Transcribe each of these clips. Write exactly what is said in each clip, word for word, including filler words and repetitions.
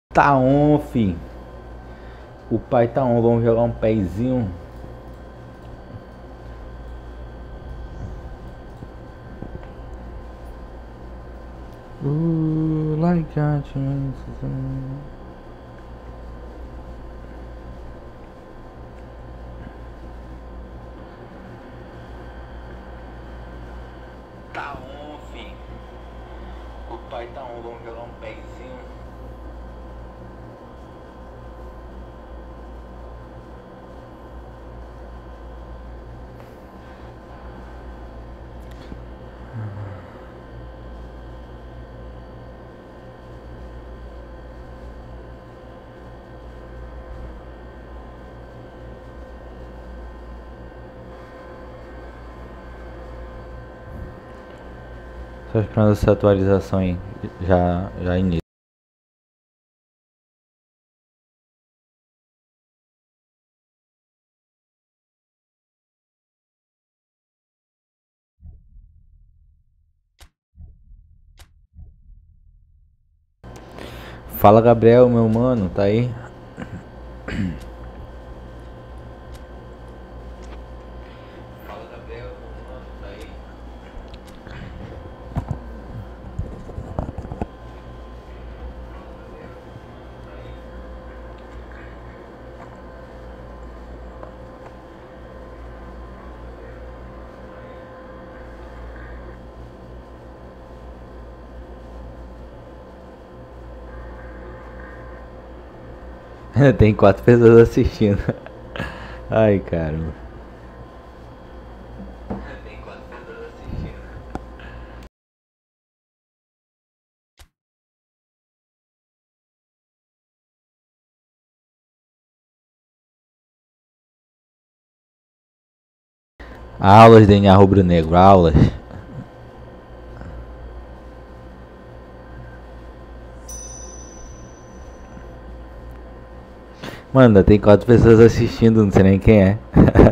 Tá on, fi. O pai tá on, vamos jogar um pezinho. Uh, like a Tá on, fi. O pai tá on, vamos jogar um pezinho. Só esperando essa atualização aí, já, já inicia. Fala, Gabriel, meu mano, tá aí? Fala, Gabriel, meu mano, tá aí? Tem quatro pessoas assistindo. Ai, caramba. Tem quatro pessoas assistindo. Aulas de D N A rubro-negro, aulas. Mano, tem quatro pessoas assistindo, não sei nem quem é.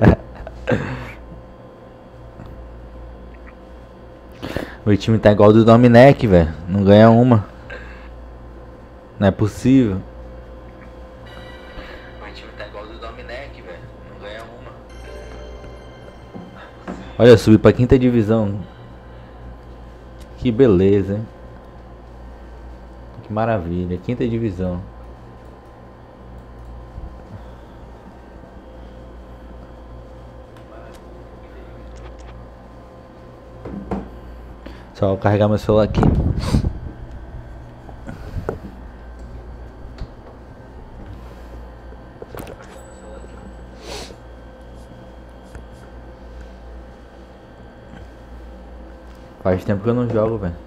O time tá igual do Dominec, velho. Não ganha uma. Não é possível. O time tá igual do Dominec, velho. Não ganha uma. Olha, subi pra quinta divisão. Que beleza, hein? Que maravilha, quinta divisão. Só carregar meu celular aqui. Faz tempo que eu não jogo, velho.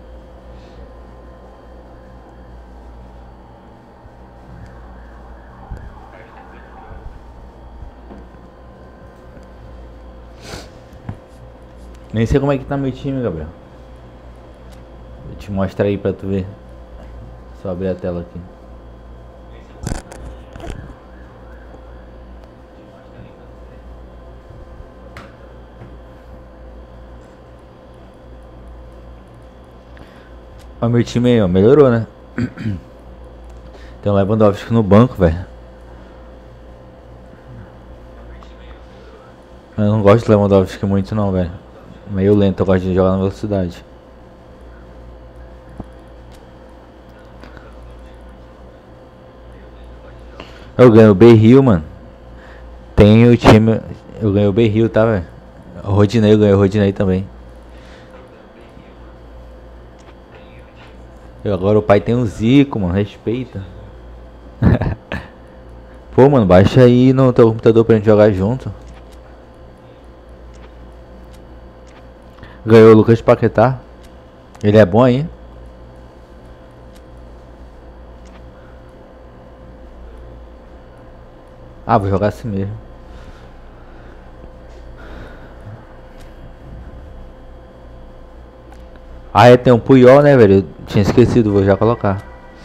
Nem sei como é que tá meu time, Gabriel. Vou te mostrar aí pra tu ver. Só abrir a tela aqui. Ó, meu time aí, ó, melhorou, né? Tem o Lewandowski no banco, velho. Eu não gosto de Lewandowski muito não, velho. Meio lento, eu gosto de jogar na velocidade. Eu ganhei o Berril, mano. Tem o time. Eu ganhei o Berril, tá, velho? O Rodinei, eu ganhei o Rodinei também. Eu, agora o pai tem um Zico, mano. Respeita. Pô, mano, baixa aí no teu computador pra gente jogar junto. Ganhou o Lucas Paquetá. Ele é bom aí. Ah, vou jogar assim mesmo. Ah, é, tem um Puyol, né, velho? Eu tinha esquecido, vou já colocar.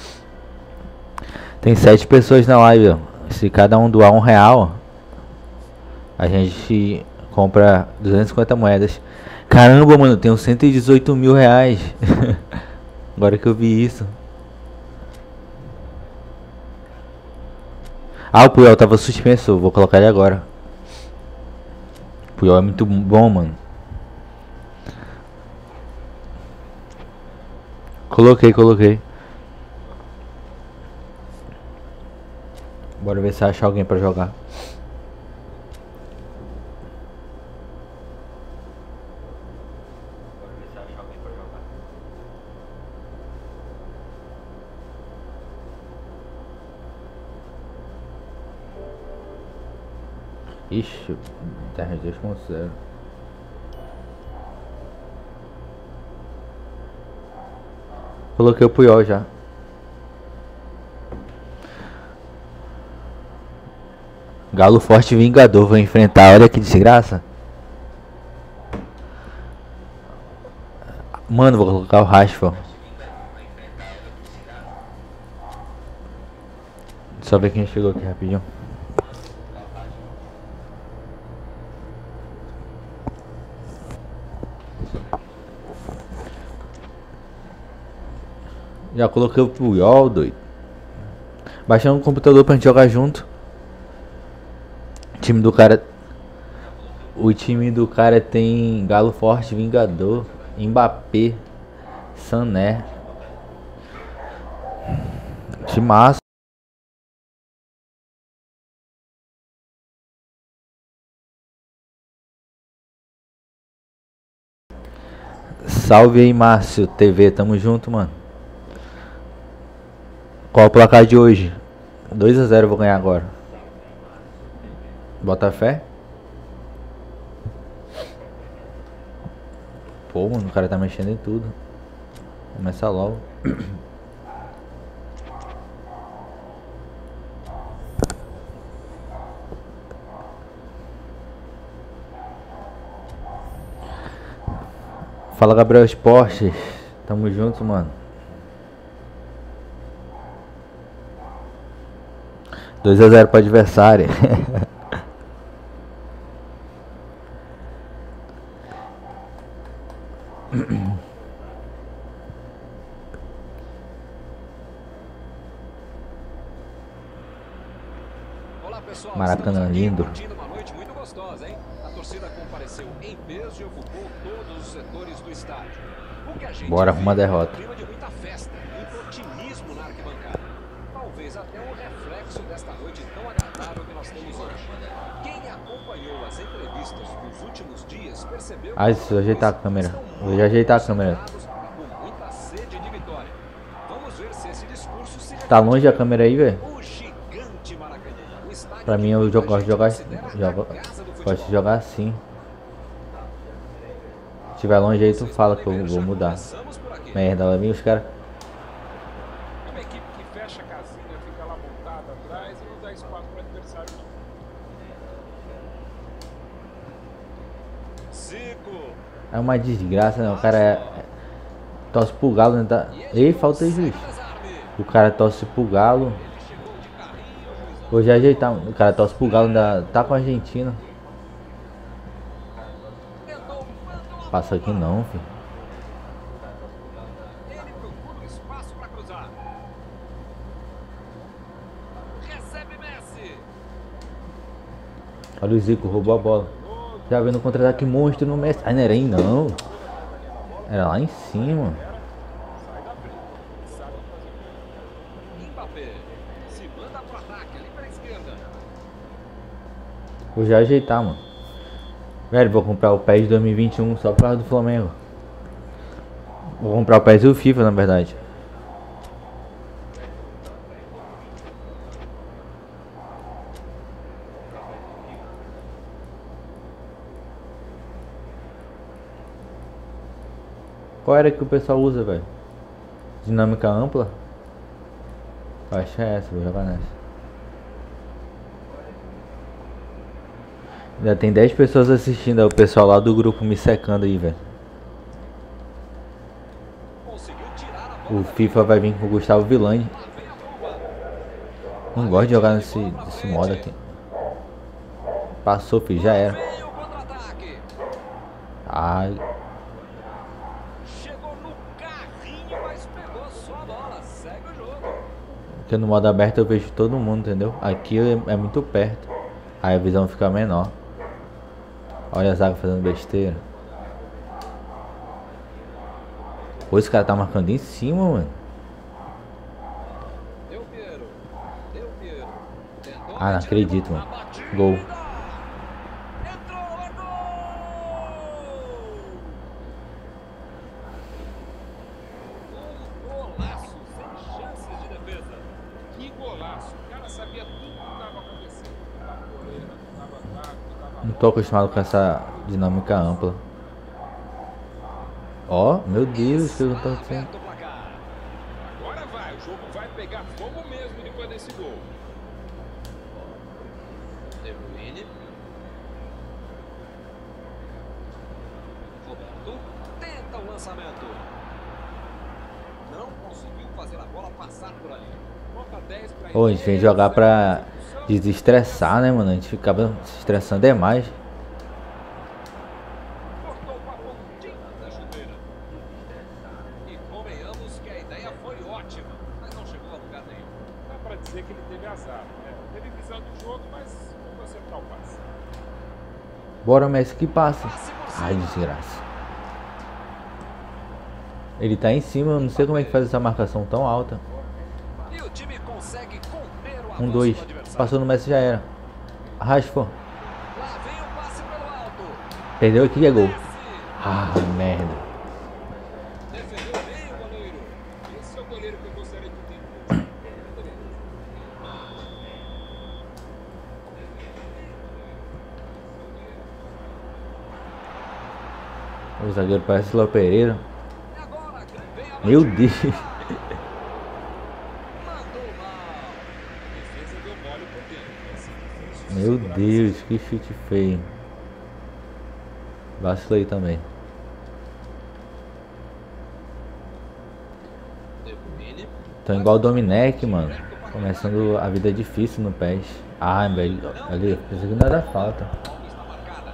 Tem sete pessoas na live, ó. Se cada um doar um real, a gente compra duzentas e cinquenta moedas. Caramba, mano, eu tenho cento e dezoito mil reais. Agora que eu vi isso. Ah, o Puyol tava suspenso, vou colocar ele agora. O Puyol é muito bom, mano. Coloquei, coloquei. Bora ver se acha alguém pra jogar. Ixi, dez dois ponto zero. Coloquei o Puyol já. Galo forte vingador, vou enfrentar. Olha que desgraça. Mano, vou colocar o Rashford. Só ver quem chegou aqui rapidinho. Já coloquei o Puyol, doido. Baixando um computador pra gente jogar junto. O time do cara. O time do cara tem Galo Forte, Vingador, Mbappé, Sané. Time massa. Salve aí, Márcio T V, tamo junto, mano. Qual o placar de hoje? dois a zero eu vou ganhar agora. Bota fé? Pô, mano, o cara tá mexendo em tudo. Começa logo. Fala, Gabriel Esportes. Tamo junto, mano. dois a zero pro adversário. Olá, pessoal. Maracanã lindo. Uma noite muito gostosa, hein? A torcida compareceu em peso e ocupou todos os setores do estádio. O que a gente Bora arrumar a derrota. É um clima de muita festa, muito otimismo na arquibancada. Talvez até um reflexo desta noite tão agradável que nós temos hoje. Quem acompanhou as entrevistas dos últimos dias percebeu Ah, deixa eu ajeitar a câmera. Vou já ajeitar a câmera. com muita sede de vitória. Vamos ver se esse discurso se Tá longe a câmera aí, velho? o gigante Maracanã. O estádio Pra mim eu jogo- gosto de jogar, jogo, gosto de jogar assim. Se tiver longe aí tu fala que eu vou mudar. Começamos por aqui. Merda, lá vem os caras. Uma equipe que fecha a casinha, fica lá montada atrás e não dá espaço para o adversário. Zico. É uma desgraça, né? O cara é, é, torce pro Galo, né? Tá... Ei, falta juiz. O cara torce pro Galo. Vou já ajeitar. O cara torce pro Galo, ainda tá com a Argentina. Passa aqui não, filho. Ele procura um espaço para cruzar. Recebe Messi. Olha o Zico, roubou a bola. Já vendo o contra-ataque monstro no Messi. Ah, não era aí não. Era lá em cima. Mbappé. Se manda pro ataque ali pela esquerda. Vou já ajeitar, mano. Velho, vou comprar o P E S dois mil e vinte e um só por causa do Flamengo. Vou comprar o P E S e o FIFA, na verdade. Qual era que o pessoal usa, velho? Dinâmica ampla? Eu acho que é essa, vou jogar nessa. Ainda tem dez pessoas assistindo, é o pessoal lá do grupo me secando aí, velho. Conseguiu tirar a bola. O FIFA vai vir com o Gustavo Villani. Não gosto de jogar nesse, nesse modo aqui. Passou, filho, já era. Veio o contra-ataque. Ai, Chegou no carrinho, mas pegou só a bola. Segue o jogo. Porque no modo aberto eu vejo todo mundo, entendeu? Aqui é, é muito perto. Aí a visão fica menor. Olha a zaga fazendo besteira. Pô, esse cara tá marcando em cima, mano. Del Piero. Del Piero. Tentou Ah, não acredito, mano. Gol. Entrou, é gol! Um golaço, sem chances de defesa. Que golaço. O cara sabia tudo que estava acontecendo. Não estava goleiro, não estava ataque, não estava... Não tô acostumado com essa dinâmica ampla. Ó, meu Deus, o que eu tô acontecendo? Aberto o placar. Agora vai, o jogo vai pegar fogo mesmo depois desse gol. De Bruyne. Roberto tenta o lançamento. Não conseguiu fazer a bola passar por ali. Falta dez para Pô, a gente vem jogar pra desestressar, né, mano? A gente ficava se estressando demais. Cortou com a pontinha da chuteira. E convenhamos que a ideia foi ótima, mas não chegou a lugar nenhum. Dá para dizer que ele teve azar. Né? Teve visão do jogo, mas não acertar o passe. Bora, Messi, que passa. Passe por cima. Ai, desgraça. Ele tá em cima, eu não sei como é que faz essa marcação tão alta. E o time consegue conter o avanço Um, dois. do adversário. Passou no Messi, já era. Rashford. Lá vem o passe pelo alto. Perdeu aqui, é gol. Messi Ah, merda. defendeu bem o goleiro. Esse é o goleiro que eu gostaria de ter. O zagueiro parece o Léo Pereira. E agora vem a Meu batida. Deus. Mandou mal. A defesa deu mole por dentro. Vai ser difícil Meu segurar Deus, que chute feio. Vacilei também. De Bruyne. Tô igual o Domenech, mano. Começando a vida difícil no P E S. Ah, velho. Ali, pensei que não era falta. Falta está marcada.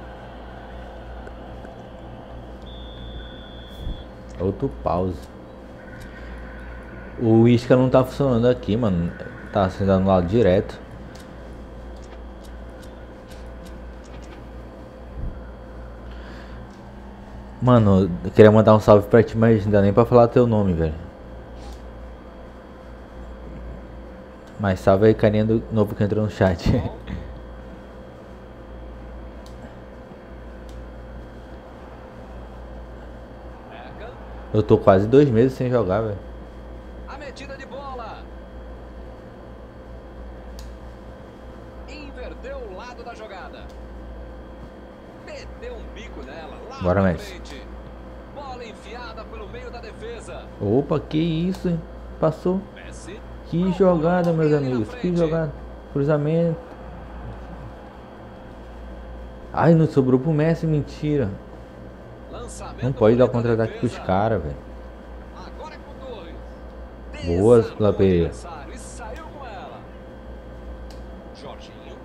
Outro pause. O isca não tá funcionando aqui, mano. Tá sendo anulado direto. Mano, eu queria mandar um salve pra ti, mas não dá nem pra falar teu nome, velho. Mas salve aí, carinha do novo que entrou no chat. Beckham. Eu tô quase dois meses sem jogar, velho. A metida de bola. Inverteu o lado da jogada. Meteu um bico nela. Lá Bora, na Messi. frente. Bola enfiada pelo meio da defesa. Opa, que isso, hein? Passou. Messi. Que jogada, meus amigos. Que jogada. Cruzamento. Ai, não sobrou pro Messi, mentira. Lançamento Não pode dar bonito da contra-ataque pros defesa. caras, velho. Agora é com Torres. Boa, Desarmou o Lapeira. adversário e saiu com ela. Jorginho.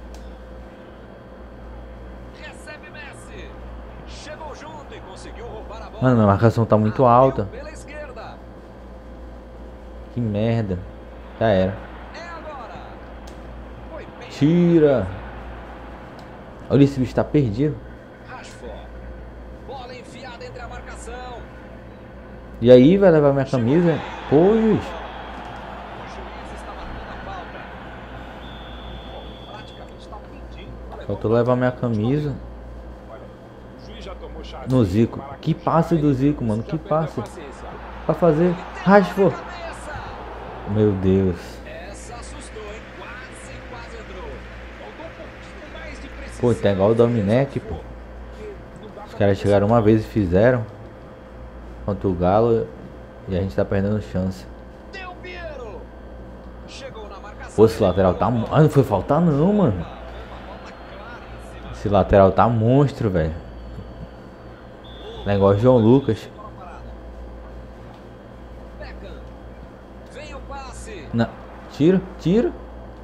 Recebe Messi. Chegou junto e conseguiu roubar a bola. Mano, a marcação tá muito alta. Abriu pela esquerda. Que merda. Já era. É agora. Foi bem. Tira. Olha, esse bicho tá perdido. Rashford. Bola enfiada entre a marcação. E aí, vai levar minha camisa? Pô, juiz. O juiz está marcando a falta. Bom, praticamente está pedindo. Faltou levar minha camisa. Olha, o juiz já tomou chave. No Zico. Que passe do Zico, mano. Que passe. Pra fazer. Rashford. Cabeça. Meu Deus. Essa assustou, hein? Quase, quase entrou. Faltou um pouquinho mais de precisão. Pô, tá igual o Domenech, pô. Os caras chegaram uma vez e fizeram. Contra o Galo. E a gente tá perdendo chance. Del Piero. Chegou na marcação. Pô, esse lateral tá... mo- Ah, não foi faltar não, mano. Uma bola clara em cima. Esse lateral tá monstro, velho. Negócio de João Lucas. Bola parada. Beckham. Vem o passe. Não. Tira, tira.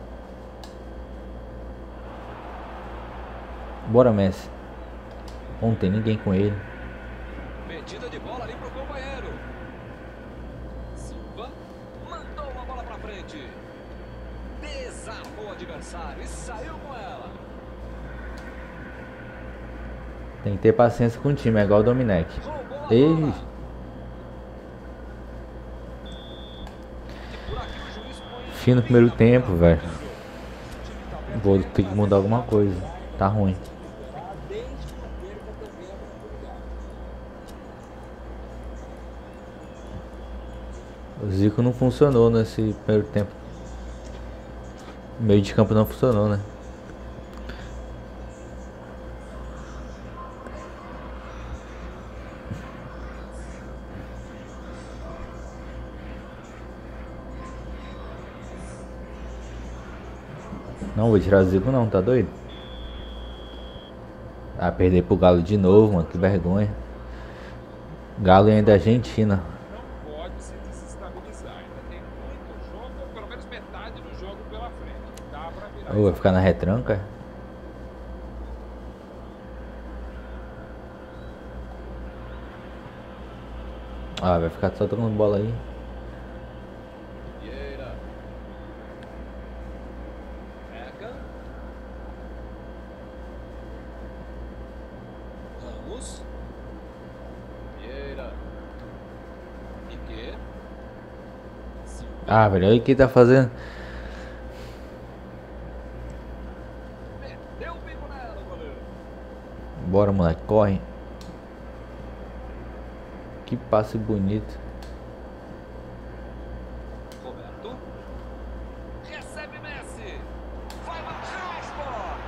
Bora, Messi. Não tem ninguém com ele. Metida de bola ali pro companheiro. Silva mandou uma bola pra frente. o adversário e saiu com ela. Tem que ter paciência com o time, é igual o Domenech. Roubou a Ei, bola. Por aqui o juiz põe fim no primeiro tempo, velho. Vou ter que mudar alguma coisa. Tá ruim. O Zico não funcionou nesse primeiro tempo. O meio de campo não funcionou, né? Não vou tirar o Zico não, tá doido? Ah, perder pro Galo de novo, mano, que vergonha. Galo ainda é Argentina. Não pode se desestabilizar. Ainda tem muito jogo, ou pelo menos metade do jogo pela frente. Dá pra virar. Ou vai ficar na retranca? Ah, vai ficar só tocando bola aí. Vieira. Beckham. Ramos. Vieira. Piquet. Silva. Ah, velho, olha o que tá fazendo. Meteu o bico nela, goleiro. Bora, moleque, corre. Que passe bonito. Roberto. Recebe Messi. Vai para Rashford.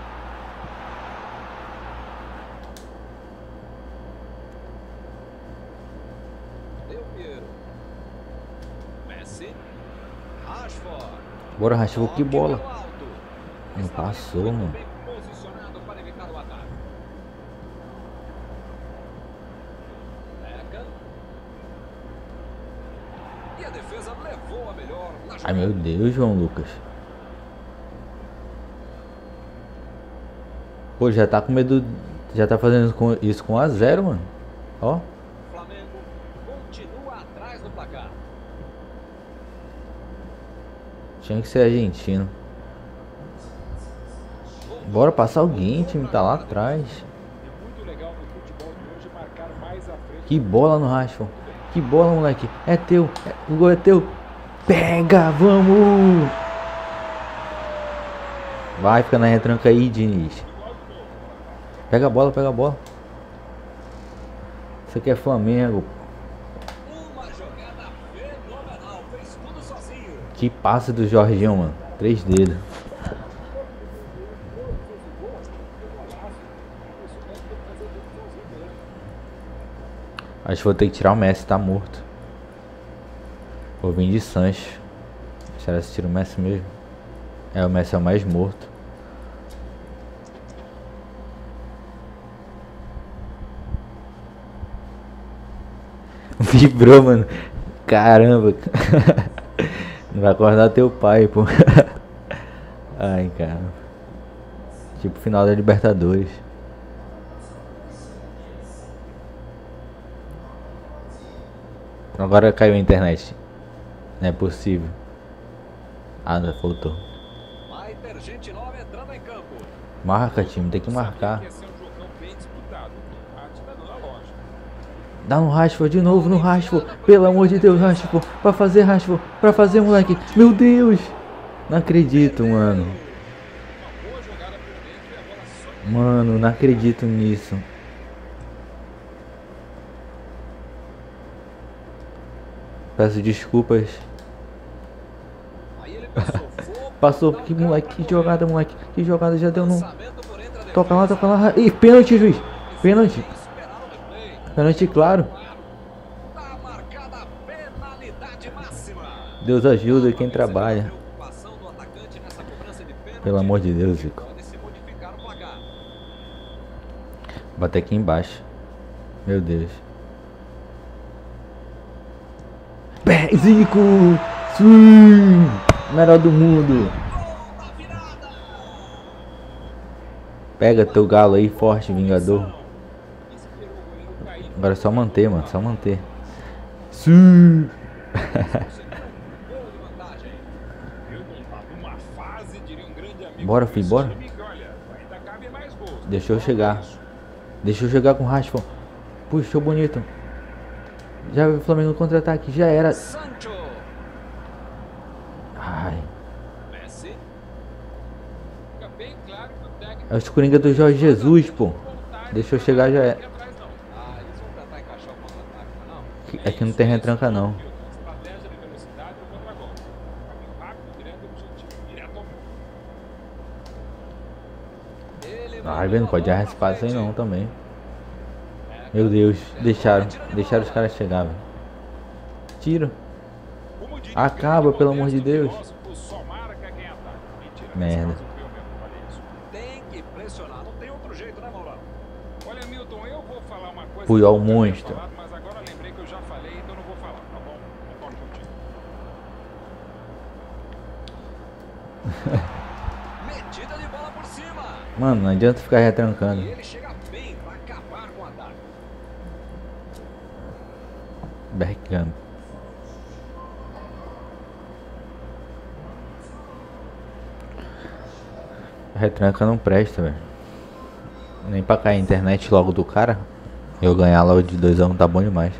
Del Piero. Messi. Rashford. Bora, Rashford, que Toque bola. pelo alto. Não Estava passou, muito mano. bem posicionado para evitar o ataque. Beckham. E a defesa levou a melhor na Ai, jogada. meu Deus, João Lucas. Pô, já tá com medo. Já tá fazendo com- isso com a zero, mano. Ó. O Flamengo continua atrás no placar. Tinha que ser argentino. Bora passar alguém, o time tá lá atrás. É muito legal no futebol de hoje marcar mais à frente. Que bola no Rashford. Que bola, moleque. É teu. É- o gol é teu. Pega, vamos. Vai, fica na retranca aí, Diniz. Pega a bola, pega a bola. Isso aqui é Flamengo. Uma jogada fenomenal. Fez tudo sozinho. Que passe do Jorginho, mano. Três dedos. Acho que vou ter que tirar o Messi, tá morto. Vou vir de Sancho. Será que tira o Messi mesmo? É, o Messi é o mais morto. Vibrou, mano. Caramba. Não vai acordar teu pai, pô. Ai, cara. Tipo final da Libertadores. Agora caiu a internet. Não é possível. Ah, não, voltou. Vai ter gente nova entrando em campo. Marca, time, tem que marcar. Ia ser um jogão bem disputado. A arte tá dando a lógica. Dá no Rashford de novo, no Rashford. Pelo amor de Deus, Rashford. Pra fazer, Rashford. Pra fazer, moleque. Meu Deus. Não acredito, mano. Uma boa jogada por dentro e a bola só. Mano, não acredito nisso. Peço desculpas. Aí ele passou fogo. Passou, que moleque, que jogada, moleque. Que jogada já deu no. Lançamento por entre a defesa. Toca lá, toca lá. Ih, pênalti, juiz. Pênalti. Esperaram o replay. Pênalti, claro. Tá marcada a penalidade máxima. Deus ajuda quem trabalha. Preocupação do atacante nessa cobrança de pênalti. Pelo amor de Deus, Zico. Pode se modificar o placar. Bater aqui embaixo. Meu Deus. Pé, Zico! Sim! Melhor do mundo. Pega teu galo aí, forte, vingador. Agora é só manter, mano. Só manter. Sim! Eu não tava uma fase, diria um grande amigo. Bora, filho, Esse bora. time que, olha, ainda cabe mais gols. Deixa eu chegar. Deixa eu chegar com o Rashford. Puxou bonito. Já viu o Flamengo no contra-ataque. Já era. Sancho. Ai. Messi. Fica bem claro que o técnico É os Coringa do Jorge Jesus, pô. Deixa eu chegar, já é. aqui atrás, não. Ah, eles vão tentar encaixar o contra-ataque, não? Aqui não tem retranca, não. Estratégia de velocidade no contra-gol. Caminho rápido, direto e objetivo. Direto ao gol. Ele Ai, velho, não pode errar esse passe aí não também. Meu Deus, deixaram. Deixaram os caras chegar, velho. Tira. Como diria Acaba, o pelo amor de modesto Deus. filósofo, só marca quem ataca. Mentira, Merda. nesse caso, eu mesmo falei isso. tem que pressionar, não tem outro jeito, né, Maurão? Olha, Milton, eu vou falar uma coisa. Puyol que eu nunca tinha monstro. falado, mas agora lembrei que eu já falei, então não vou falar, tá bom? Concordo contigo. Metida de bola por cima. Mano, não adianta ficar retrancando. E ele chega bem pra acabar com o ataque. Bergkamp. Retranca não presta, velho. Nem pra cair a internet logo do cara. Eu ganhar logo de dois a um tá bom demais.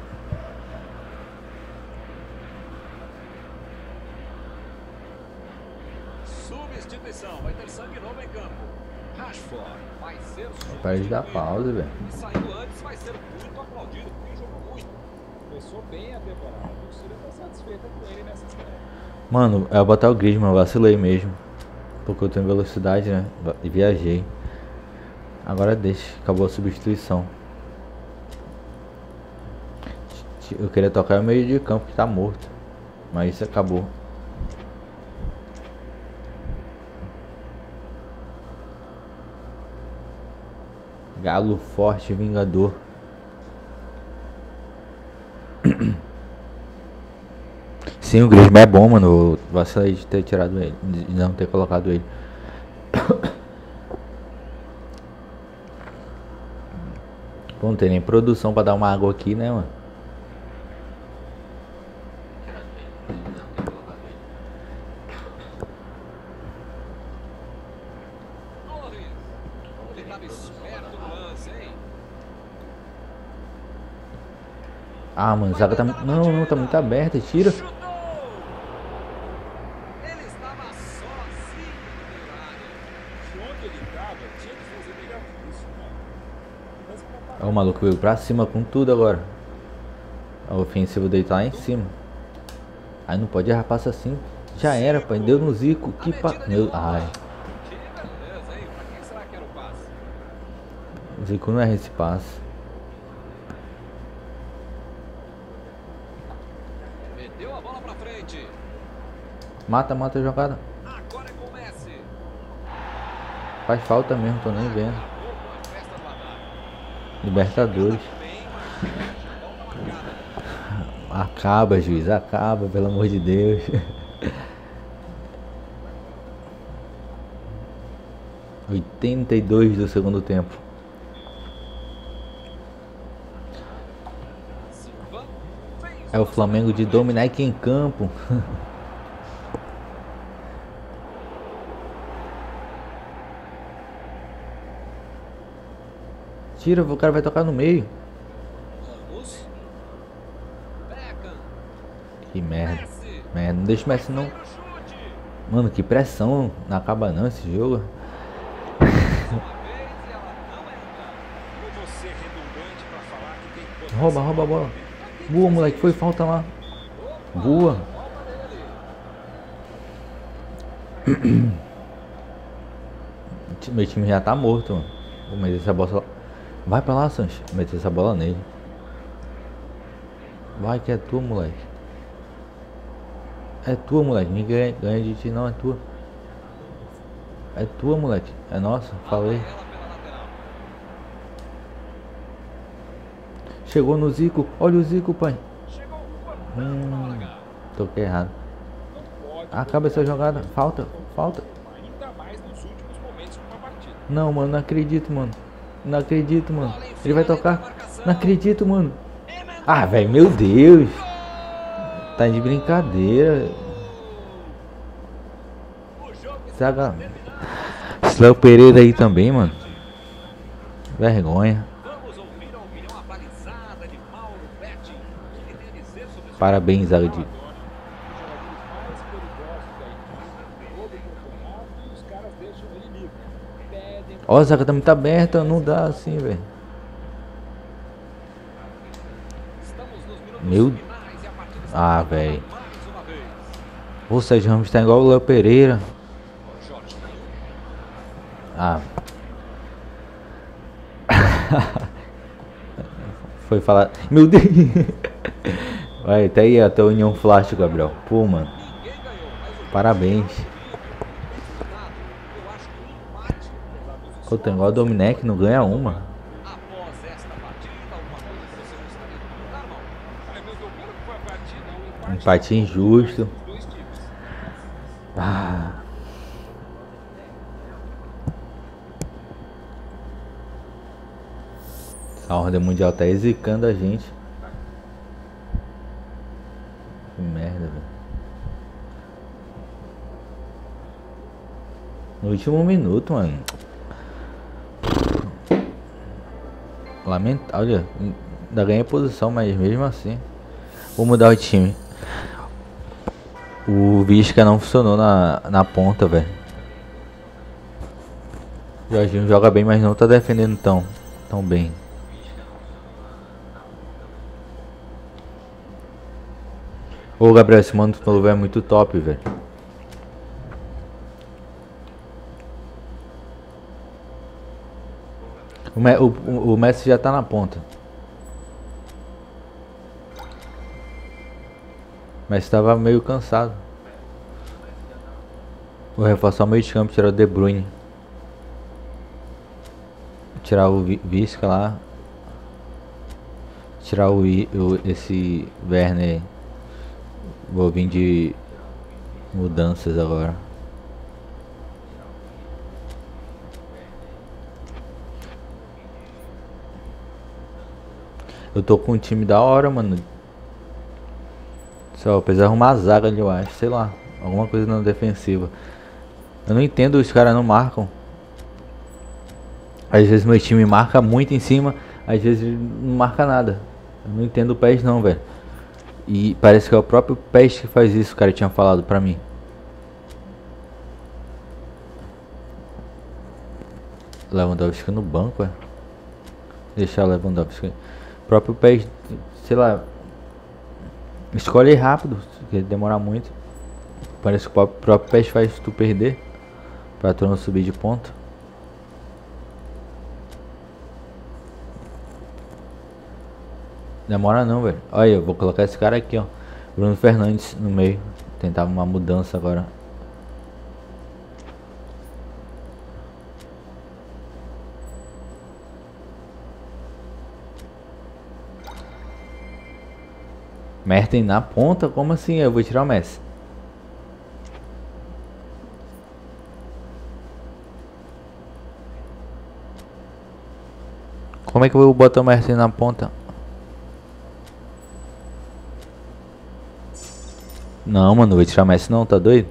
Substituição, vai ter sangue novo em campo. Rashford vai ser Para de dar substituído. pausa, velho. E saiu antes, vai ser muito aplaudido, porque jogou muito. Começou bem a temporada. A torcida está satisfeita com ele nessa estreia. Mano, eu ia botar o Griezmann, eu vacilei mesmo. Porque eu tenho velocidade, né? E viajei. Agora deixa, acabou a substituição. Eu queria tocar o meio de campo que tá morto. Mas isso acabou. Galo forte, vingador. Sim, o Griezmann é bom, mano. Eu vacilei de ter tirado ele, de não ter colocado ele. Pô, não tem nem produção pra dar uma água aqui, né, mano? Torres. Ele estava esperto no lance, hein? Ah, mano, a zaga tá... Não, não, tá muito aberta, tira. Chutou! Ele estava sozinho no meio da área. De onde ele estava, tinha que fazer melhor que isso, mano. Mas pra Ó, o maluco veio pra cima com tudo agora. A ofensiva dele tá lá em cima. Aí não pode errar passo assim. Já era, pai. Deu no Zico. Que pa... Meu... Ai. Que beleza, hein? Pra quem será que era o passe? O Zico não erra esse passe. Meteu a bola pra frente. Mata, mata a jogada. Agora é com o Messi. Faz falta mesmo, tô nem vendo. Acabou com a festa do ataque. Libertadores. Bem, mas volta marcada. Acaba, juiz. Acaba, pelo amor de Deus. oitenta e dois do segundo tempo. Silva fez É o Flamengo de Dominic em campo. Tira, o cara vai tocar no meio. Ramos. Beckham. Que merda. Messi. Merda, não deixa o Messi não. Sai no chute. Mano, que pressão. Não acaba não esse jogo. Uma vez e ela não entra. Eu vou ser redundante pra falar que tem que botar Rouba, rouba a bola. Boa, moleque. Foi falta lá. Boa. Falta dele. Meu time já tá morto, mano. Vou meter essa bola. Vai pra lá, Sancho. Vou meter essa bola nele. Vai que é tua, moleque. É tua, moleque. Ninguém ganha de ti, não. É tua. É tua, moleque. É nossa. Falei. Ela pela lateral. Chegou no Zico. Olha o Zico, pai. Chegou o corpo Hum, toquei errado. não pode Acaba essa jogada. Falta. Falta. ainda mais nos últimos momentos de uma partida. Não, mano. Não acredito, mano. Não acredito, mano. Ele vai tocar. Não acredito, mano. Ah, velho. Meu Deus. Tá de brincadeira. O Zaga. Esse Léo Pereira aí também, mano. Vergonha. Parabéns, zaga de... Ó, a zaga tá muito aberta, não dá assim, velho. Meu... Ah, velho. O Sérgio Ramos tá igual o Léo Pereira. Ah. Foi falar... Meu Deus. Vai, tá aí até a União Flash, Gabriel. Pô, mano. Parabéns. Pô, tem igual o Domenech, não ganha uma. Empate injusto. Ah. Essa ordem mundial tá zicando a gente. Que merda, velho. No último minuto, mano. Lamentável. Olha, ainda ganhei posição, mas mesmo assim. Vou mudar o time. O Visca não funcionou na, na ponta, velho. O Jorginho joga bem, mas não tá defendendo tão, tão bem. Ô, Gabriel, esse mano novo é muito top, velho. O, o, o Messi já tá na ponta. Mas estava meio cansado. Vou reforçar o meio de campo, tirar o De Bruyne. Tirar o Visca lá. Tirar o, o esse Werner. Vou vir de mudanças agora. Eu tô com um time da hora, mano. Só precisa arrumar a zaga ali, eu acho. Sei lá, alguma coisa na defensiva. Eu não entendo, os caras não marcam. Às vezes meu time marca muito em cima, às vezes não marca nada. Eu não entendo o P E S não, velho. E parece que é o próprio P E S que faz isso, o cara tinha falado pra mim. Lewandowski no banco, é? Deixar o Lewandowski. O próprio P E S, sei lá. Escolhe rápido, se demorar muito. Parece que o próprio P E S faz tu perder. Pra tu não subir de ponto. Demora não, velho. Olha, eu vou colocar esse cara aqui, ó. Bruno Fernandes no meio. Tentar uma mudança agora. Mertens na ponta? Como assim? Eu vou tirar o Messi. Como é que eu vou botar o Mertens na ponta? Não, mano, vou tirar o Messi não, tá doido?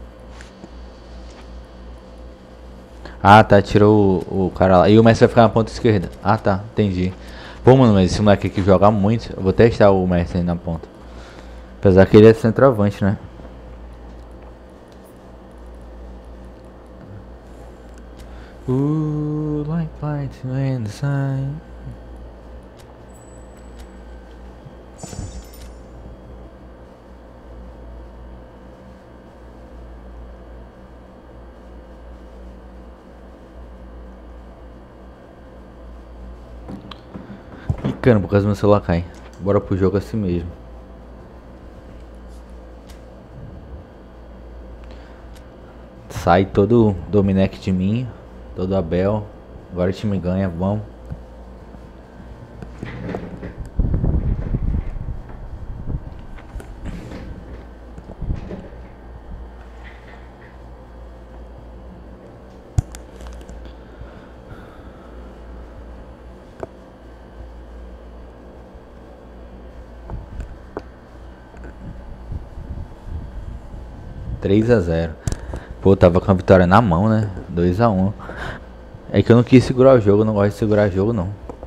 Ah, tá, tirou o, o cara lá. E o Messi vai ficar na ponta esquerda. Ah, tá, entendi. Pô, mano, mas esse moleque aqui joga muito. Eu vou testar o Messi aí na ponta. Apesar que ele é centroavante, né? Ooh, like lights in the sun. Ih, cara, por causa do meu celular cai. Bora pro jogo assim mesmo. Sai todo Domenech de mim. Todo Abel. Agora o time ganha, vamos. três a zero. Pô, tava com a vitória na mão, né? dois a um. É que eu não quis segurar o jogo, eu não gosto de segurar o jogo não.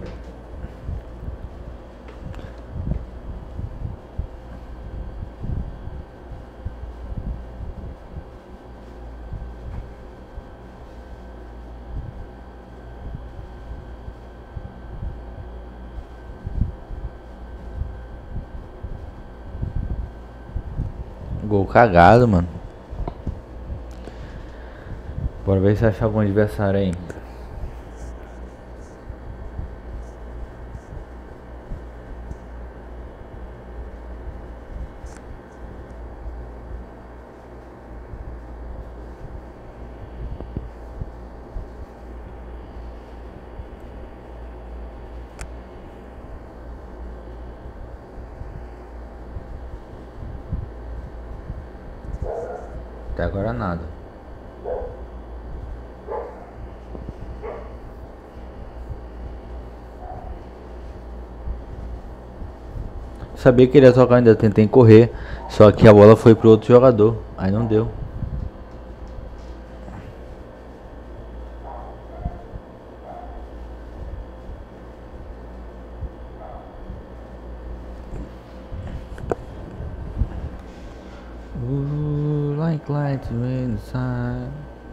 Gol cagado, mano. Bora ver se acha algum adversário aí. Até agora nada. Sabia que ele ia tocar, ainda tentei correr, só que a bola foi pro outro jogador, aí não deu. Ooh, like lights inside.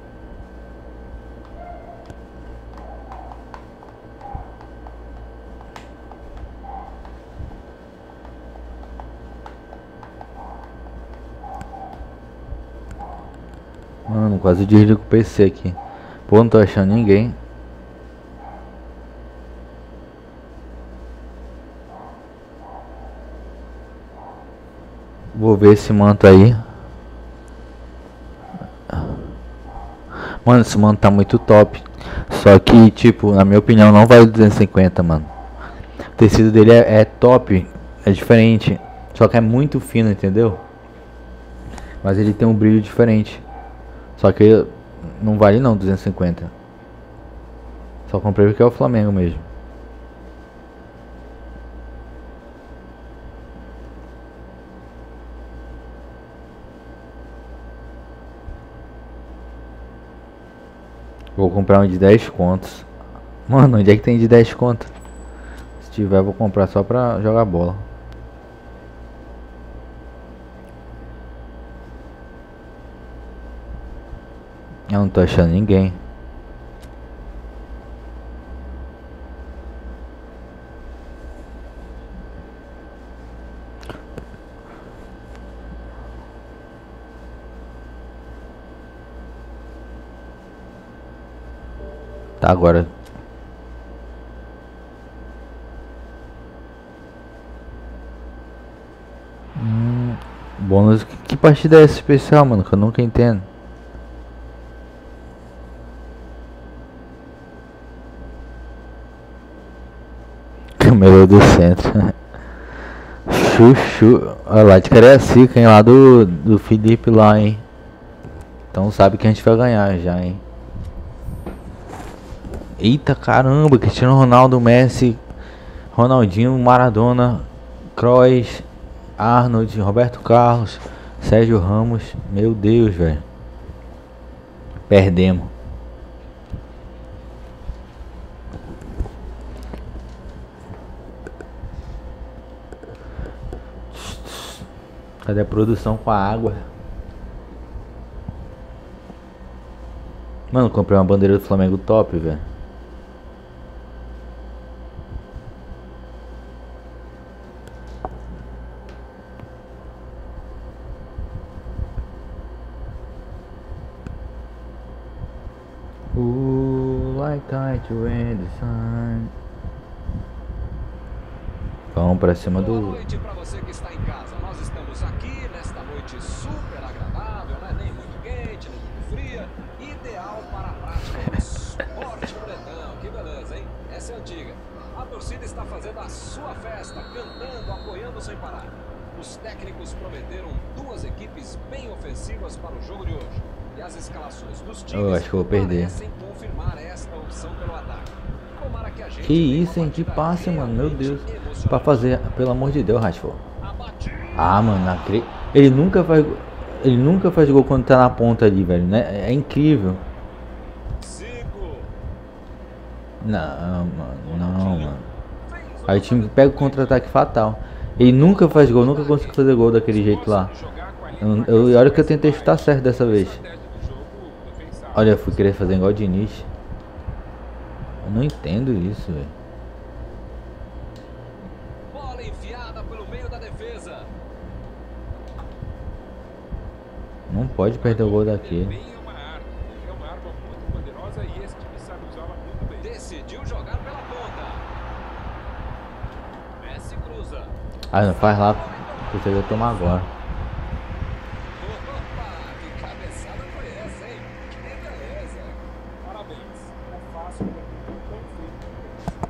Mano, quase desligo o P C aqui. Pô, não tô achando ninguém. Vou ver esse manto aí. Mano, esse manto tá muito top. Só que, tipo, na minha opinião, não vale duzentos e cinquenta, mano. O tecido dele é, é top, é diferente. Só que é muito fino, entendeu? Mas ele tem um brilho diferente. Só que não vale não duzentos e cinquenta. Só comprei porque é o Flamengo mesmo. Vou comprar um de dez contos. Mano, onde é que tem de dez contos? Se tiver, vou comprar só pra jogar bola. Eu não tô achando ninguém. Tá, agora. Hum, bônus. Que, que partida é essa especial, mano? Que eu nunca entendo. Câmera do centro. Chuchu. Olha lá, de Cariacica, hein? Lá do, do Felipe lá, hein? Então sabe que a gente vai ganhar já, hein? Eita caramba, Cristiano Ronaldo, Messi, Ronaldinho, Maradona, Kroos, Arnold, Roberto Carlos, Sérgio Ramos. Meu Deus, velho. Perdemos. Cadê a produção com a água? Mano, comprei uma bandeira do Flamengo top, velho. Ooh, like light in the sun. Vamos pra cima do... Boa noite pra você que está em casa. Nós estamos aqui nesta noite super agradável, né? Nem muito quente, nem muito fria. Ideal para a prática do esporte pretão. Que beleza, hein? Essa é antiga. A torcida está fazendo a sua festa, cantando, apoiando sem parar. Os técnicos prometeram duas equipes bem ofensivas para o jogo de hoje. E as escalações dos times Eu acho que eu vou perder. parecem confirmar esta opção pelo ataque. Tomara que a gente Que isso, hein? Que passe, mano. Meu Deus. Pra fazer, pelo amor de Deus, Rashford. Ah, mano, acre... ele nunca vai... Ele nunca faz gol quando tá na ponta ali, velho, né? É incrível. Zico. Não, mano, não, mano. Aí o time pega o contra-ataque fatal. Ele nunca faz gol, nunca conseguiu fazer gol daquele jeito lá. Eu, eu, olha que eu tentei chutar certo dessa vez. Olha, eu fui querer fazer igual o Diniz. Eu não entendo isso, velho. Bola enfiada pelo meio da defesa. Não pode perder o gol daquele. Também é uma arma. É uma arma muito poderosa e esse time sabe usá-la muito bem. Decidiu jogar pela ponta. Messi cruza. Ah, não faz lá, porque eu ia tomar agora. Opa, que cabeçada foi essa, hein? Que beleza. Parabéns. É fácil para quem tão feito.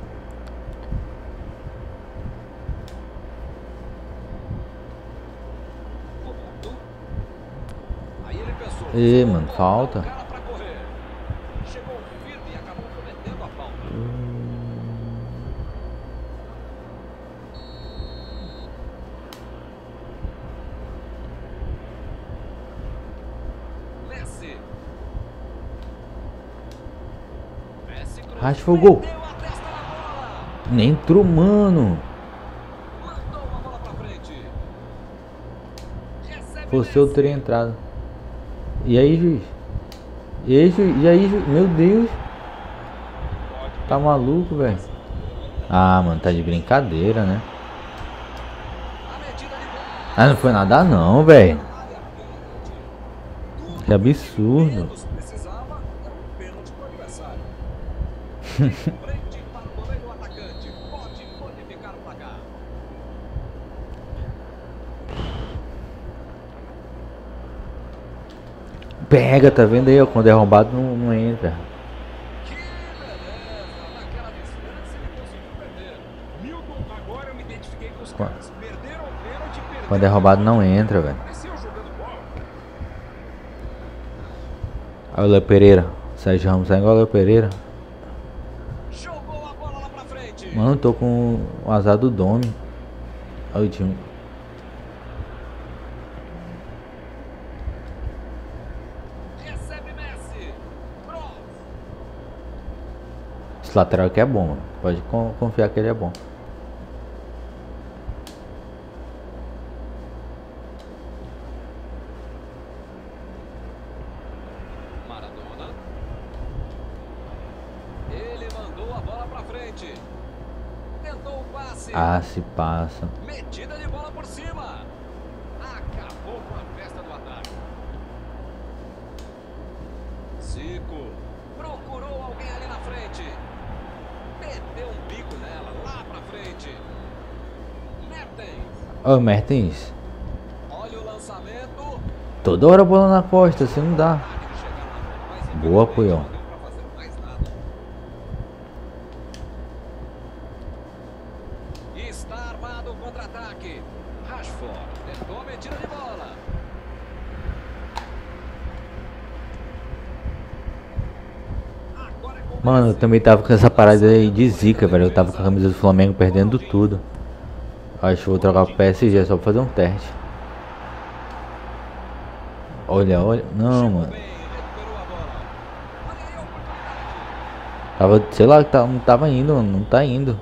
Roberto. Aí ele pensou. Ê, mano, falta. O cara pra correr. Chegou firme e acabou cometendo a falta. Messi. Messi cruzou. Rashford, gol. Meteu a testa na bola. Nem entrou, mano. Mandou uma bola pra frente. Recebe Você eu Messi. teria entrado. E aí, juiz? E aí, juiz? E aí, juiz? Meu Deus. Tá maluco, velho? Ah, mano, tá de brincadeira, né? A medida de bola. Ah, não foi nada não, velho. Que absurdo. Menos precisava era um pênalti pro adversário. Frente para o goleiro do atacante. Pode modificar o placar. Pega, tá vendo aí, ó? Quando é roubado não, não entra. Que beleza! Naquela distância ele conseguiu perder. Milton, agora eu me identifiquei com os Qua- caras. Perderam o pênalti, perderam Quando é roubado não entra, velho. Pareceu jogando bola. Olha o Léo Pereira. Sérgio Ramos é igual o Léo Pereira. Jogou a bola lá pra frente. Mano, eu tô com o azar do Domi. Olha o time. Recebe Messi. Cross. Esse lateral aqui é bom, mano. Pode con- confiar que ele é bom. Maradona. Ele mandou a bola pra frente. Tentou o passe. Ah, se passa. Metida de bola por cima. Acabou com a festa do ataque. Zico. Procurou alguém ali na frente. Meteu um bico nela, lá pra frente. Mertens. Ô, Mertens. Olha o lançamento. Toda hora bola na costa, assim não dá. Vontade de chegar na bola, mas Boa, infelizmente Puyol. não deu pra fazer mais nada. Está armado o contra-ataque. Rashford tentou a metida de bola. Agora é com Mano, eu Messi. também tava com essa parada aí de zica, velho. Eu tava com a camisa do Flamengo perdendo tudo. Acho que vou trocar pro P S G só pra fazer um teste. Olha, olha. Não, mano. Bem, recuperou a bola. Olha aí a oportunidade. Tava, sei lá, tá- não tava indo, mano. Não tá indo.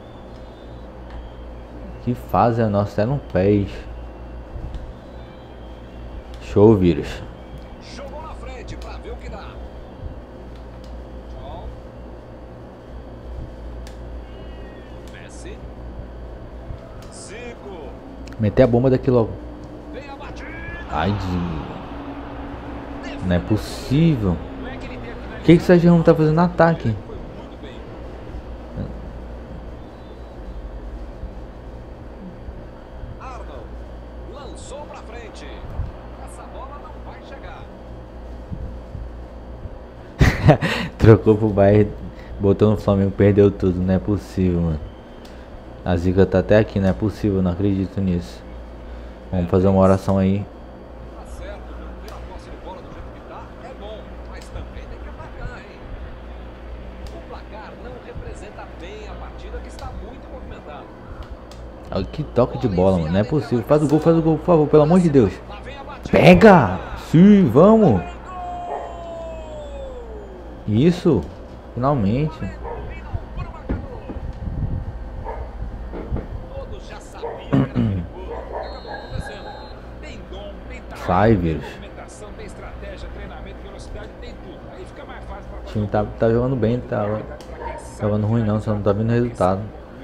Que fase a nossa? É no pés. Show, vírus. Jogou na frente pra ver o que dá. John. Messi. Zico. Meter a bomba daqui logo. Vem a batida. Ai, de... Não é possível. Não é que ele teve O que que o Sérgio Ramos tá fazendo no ataque? Foi muito bem. Arnold. Lançou pra frente. Essa bola não vai chegar. Trocou pro Bayern, botou no Flamengo, perdeu tudo. Não é possível, mano. A zica tá até aqui, não é possível, não acredito nisso. Vamos fazer uma oração aí. Tá certo, manter a posse de bola do jeito que tá é bom, mas também tem que atacar, hein? O placar não representa bem a partida que está muito movimentada. Olha que toque de bola, mano. Não é possível. Faz o gol, faz o gol, por favor, pelo amor de Deus. Lá vem a batida. Pega! Sim, vamos! Isso! Finalmente! Todos já sabiam que era perigoso. Acabou acontecendo. Tem dom, tem talento, Sai, tem vírus. movimentação, tem estratégia, treinamento, velocidade, tem tudo. Aí fica mais fácil para O time tá, tá jogando bem, tá jogando ruim não, só não tá vendo resultado.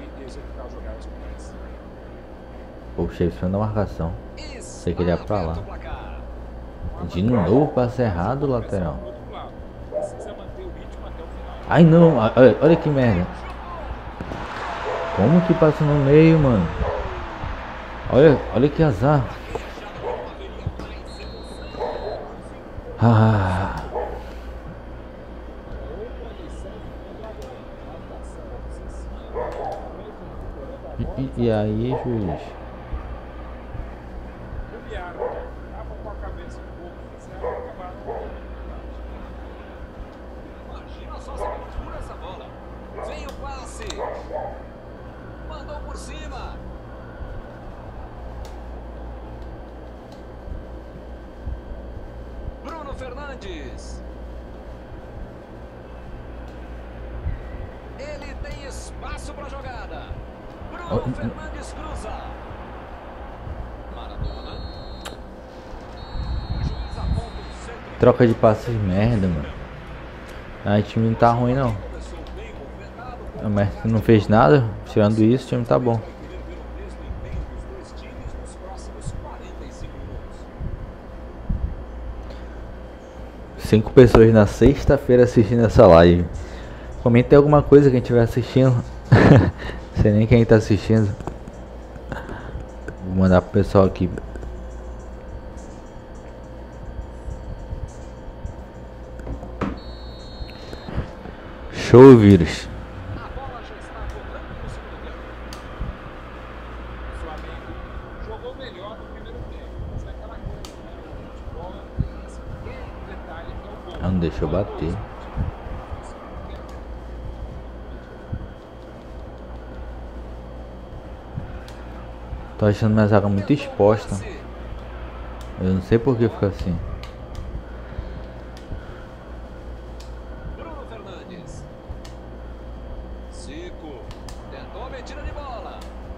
Pô, o chefe na marcação. Sei que ele ia pra lá. De novo passe errado, lateral. Ai não, olha, olha que merda. Como que passa no meio, mano? Olha, olha que azar. Ah. E, e, e aí, juiz? Imagina só se ele fura essa bola. Vem o passe. Mandou por cima. Bruno Fernandes. Ele tem espaço para jogada. Bruno Oh, Fernandes cruza. Maradona. O juiz aponta o centro. Troca de passes merda, mano. Aí o time não tá ruim não. Começou bem movimentado. O Messi não fez nada. Tirando isso, o time tá bom. Querer ver o desempenho dos dois times nos próximos quarenta e cinco minutos. Cinco pessoas na sexta-feira assistindo essa live. Comenta aí alguma coisa que a gente estiver assistindo. Sei nem quem tá assistindo. Vou mandar pro pessoal aqui. Show, vírus. A bola já está rolando no segundo tempo. O Flamengo jogou melhor no primeiro tempo, mas naquela coisa, né? O futebol tem esse pequeno detalhe que é o gol. Ah, não deixou bater. Tô achando minha zaga muito exposta. Eu não sei por que fica assim. Bruno Fernandes. Zico. Tentou a metida de bola.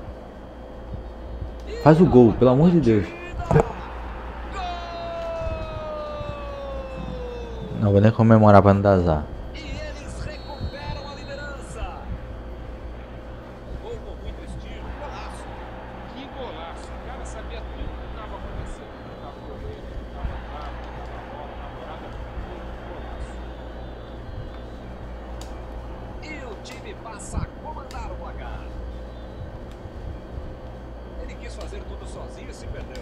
Faz o gol, pelo amor de Deus. Não vou nem comemorar pra não dar azar. E eles recuperam a liderança. Gol com muito estilo, golaço. Que golaço. O cara sabia tudo que estava acontecendo. Estava correndo, estava atrás, estava a bola, na morada. Golaço. E o time passa a comandar o placar. Ele quis fazer tudo sozinho e se perdeu.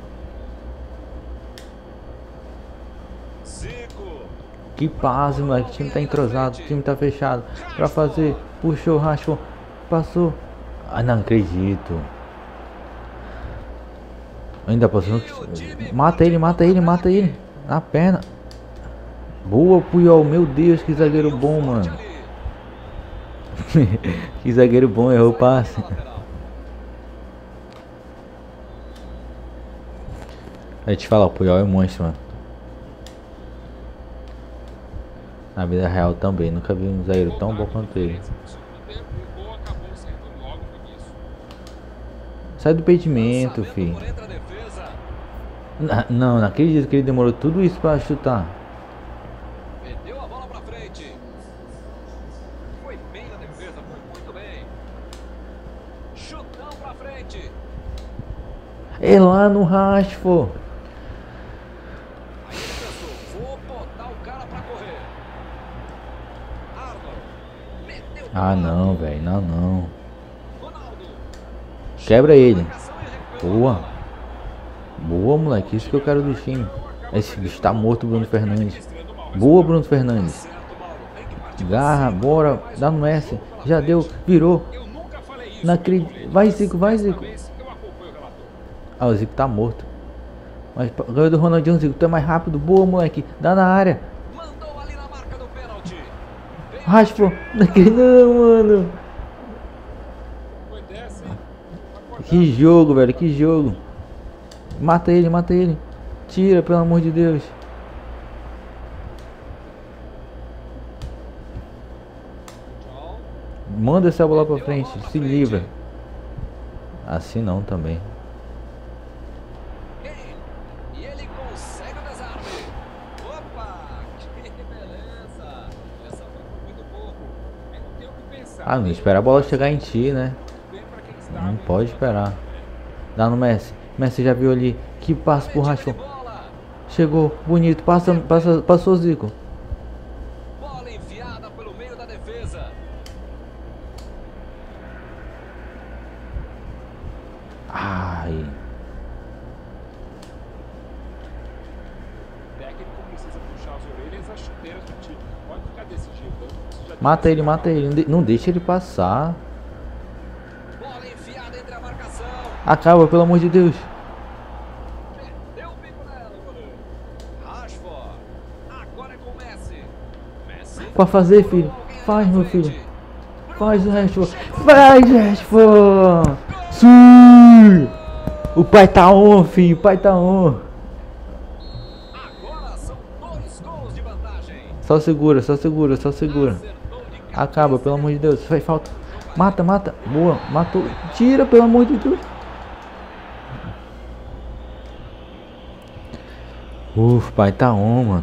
Zico. Que passe, moleque. O time tá entrosado, o time tá fechado. Pra fazer, puxou, rachou, passou. Ah, não acredito. Ainda passou. Mata ele, mata ele, mata ele. Na perna. Boa, Puyol. Meu Deus, que zagueiro bom, mano. Que zagueiro bom, errou o passe. Aí te falar, o Puyol é monstro, mano. Na vida real também, nunca vi um zagueiro tão bom quanto ele. No segundo tempo, o gol acabou saindo logo no início. Sai do impedimento, filho. Na- Não, não acredito que ele demorou tudo isso pra chutar. Meteu a bola pra frente. Foi bem na defesa, foi muito bem. Chutão pra frente. É lá no Rashford. Aí ele pensou, vou botar o cara pra correr. Arnold. Meteu pra Ah bola. não, velho, não, não. Ronaldo. Quebra ele. Marcação e recupera a Boa. bola. Boa, moleque, isso que eu quero do time. Esse bicho tá morto, Bruno Fernandes. Boa, Bruno Fernandes. Certo, Mauro. Tem que partir. Garra, bora, dá no S. Já deu, virou. Eu nunca falei isso. Naquele... Vai, Zico, vai, Zico. Talvez eu acompanho o relator. Ah, o Zico tá morto. Mas pa- ganhou do Ronaldinho, Zico, tu é mais rápido. Boa, moleque, dá na área. Mandou ali na marca do pênalti. Vem Rashford, naquele não, mano. Foi dessa, hein? Vai cortar. Que jogo, velho, que jogo. Mata ele, mata ele. Tira, pelo amor de Deus. John. Manda essa bola pra frente. Se livra. Assim não também. Kane. E ele consegue o desarme. Opa, que beleza. Essa foi por muito pouco. É, não tem o que pensar. Ah, não espera a bola chegar em ti, né? Bem pra quem está Não bem pode esperar. Dá no Messi. Messi já viu ali. Que passo pro Rashford. Bola. Chegou, bonito. Passa, passa, passou Zico. Bola enfiada pelo meio da defesa. Ai. O técnico precisa puxar as orelhas e as chuteiras do time. Não pode ficar desse jeito. Isso já tem Mata que ele, ser mata calmo. ele. Não de- Não deixa ele passar. Bola enfiada entre a marcação. Acaba, pelo amor de Deus. Deu o bico nela, o goleiro. Rashford. Agora é com o Messi. Messi. Pra fazer, filho. Faz, meu filho. Faz o Rashford. Faz, Rashford. Sim. O pai tá on, filho. O pai tá on. Agora são dois gols de vantagem. Só segura, só segura, só segura. Acertou de cabeça. Acaba, pelo amor de Deus. Faz falta. Mata, mata. Boa. Matou. Tira, pelo amor de Deus. Uf, pai tá on, mano.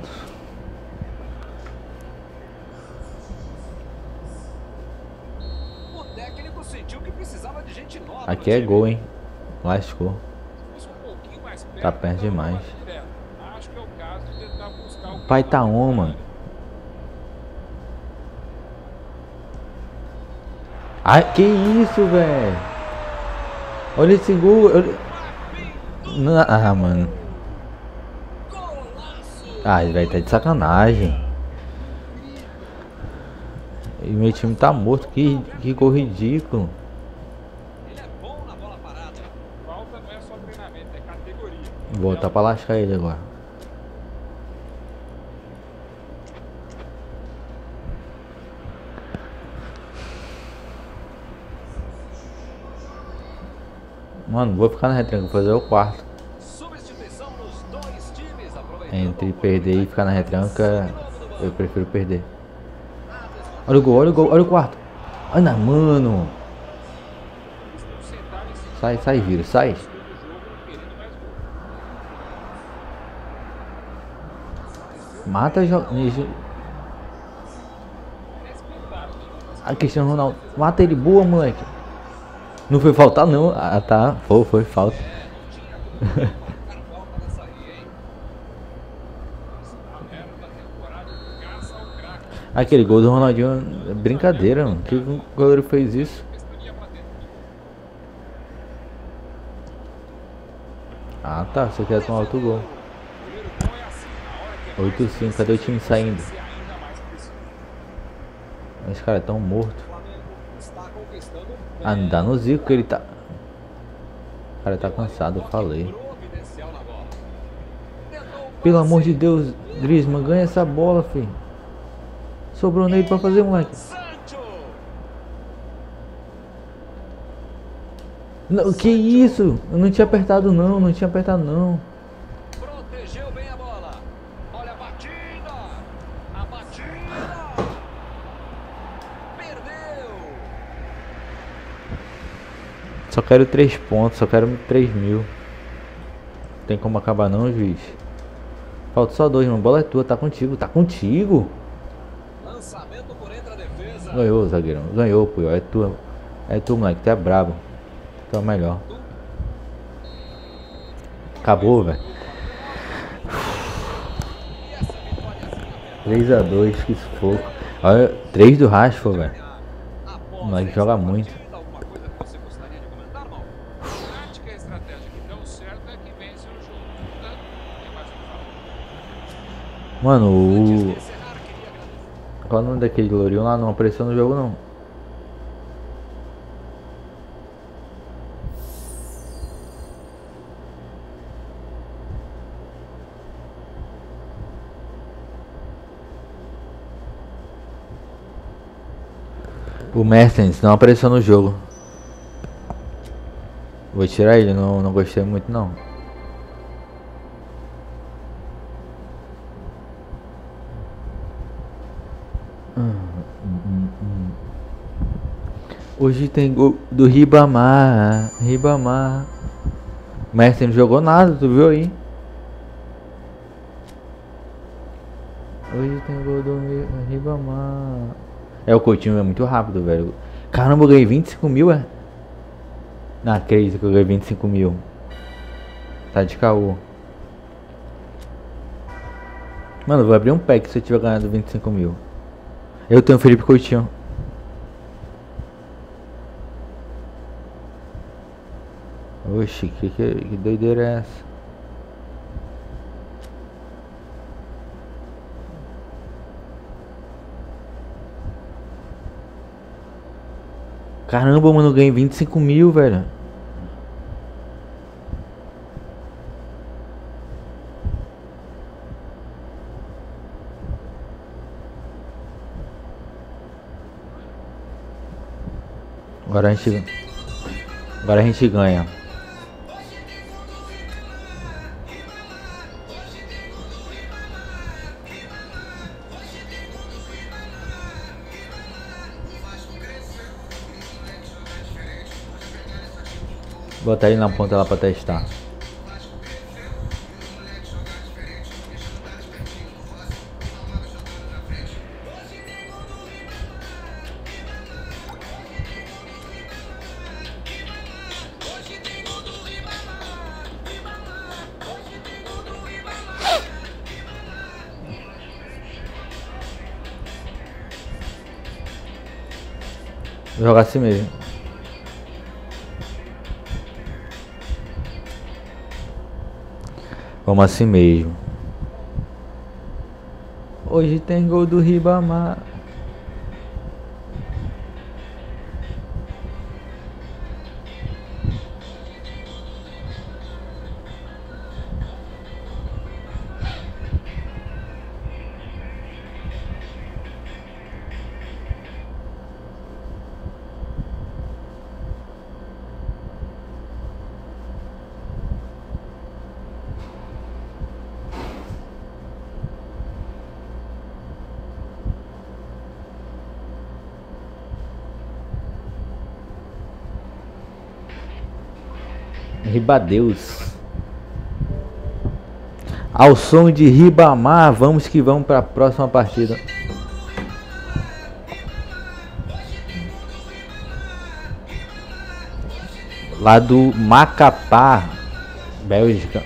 O técnico sentiu que precisava de gente nova. Aqui no é time. gol, hein. Lascou. Se fosse um pouquinho mais perto, Tá perto então demais. bate direto. Acho que é o caso de tentar buscar o Pai tá on, mano. Ai, que isso, velho. Olha esse gol. Olha... Na- Ah, mano. Golaço. Ah, ele vai estar de sacanagem. E meu time tá morto. Que, que gol ridículo. Ele é bom na bola parada. Falta não é só treinamento, é categoria. Vou botar pra lascar ele agora. Mano, vou ficar na retranca, vou fazer o quarto. Substituição nos dois times. Aproveitando Entre a perder e ficar na retranca, oportunidade. eu prefiro perder. Olha o gol, olha o gol, olha o quarto. Olha, mano. Eles não sentaram em cima Sai, sai, vira, sai. do jogo querendo mais gol. Mata jo... Respeitaram, A Cristiano Ronaldo. Mata ele, boa, moleque. Não foi falta não. Ah, tá. Foi, foi falta. Marcar falta nessa aí, hein? a meta da temporada caça ao craque. Aquele gol do Ronaldinho é brincadeira, mano. Que o goleiro fez isso? Pestaria pra dentro. Ah, tá. Você quer tomar outro gol. O goleiro bom é assim, na hora que é oito a mais cinco. Cadê o time saindo? ser ainda mais preciso. Os caras tão mortos. O Flamengo está conquistando um Ah, não dá no Zico que ele tá... O cara tá cansado, eu toque falei. providencial na bola. Tentou o Pelo passe. amor de Deus, Griezmann, ganha essa bola, filho. Sobrou nele pra fazer, moleque. Sancho. Não, que isso? Eu não tinha apertado não, não tinha apertado não. Protegeu bem a bola. Olha a batida. A batida. Perdeu. Só quero três pontos, só quero três mil. Tem como acabar não, juiz? Falta só dois, mano. Bola é tua, tá contigo, tá contigo. Lançamento por entre a defesa. Ganhou, zagueirão. Ganhou, pô. É tua. É tu, moleque. Tu é brabo. Tu é o melhor. Acabou, velho. E essa vitória assim aberta. três a dois, que sufoco. Olha, três do Rashford, velho. Após O moleque essa joga partida, muito. Alguma coisa que você gostaria de comentar, não? A tática e a estratégia que dão certo é que vence o jogo. Portanto, não tem mais o que falar. Mano, Antes de o... encerrar, queria agradecer. Qual é o nome daquele Glorião lá? Não apareceu no jogo, não. O Mertens não apareceu no jogo. Vou tirar ele, não, não gostei muito não. Hum, hum, hum. Hoje tem gol do Ribamar. Ribamar. Mas você não jogou nada, tu viu aí? Hoje tem gol do Ribamar. É, o Coutinho é muito rápido, velho. Caramba, eu ganhei vinte e cinco mil, é? Não acredito que eu ganhei vinte e cinco mil. Tá de caô. Mano, eu vou abrir um pack se eu tiver ganhado vinte e cinco mil. Eu tenho o Felipe Coutinho. Oxi, que, que, que doideira é essa? Caramba, mano, eu ganhei vinte e cinco mil, velho. Agora a gente Agora a gente ganha. Vou botar ele na ponta lá pra testar. Vou jogar assim mesmo. Vamos assim mesmo. Hoje tem gol do Ribamar. Ribadeus. Ao som de Ribamar, vamos que vamos para a próxima partida. Lá do Macapá, Bélgica.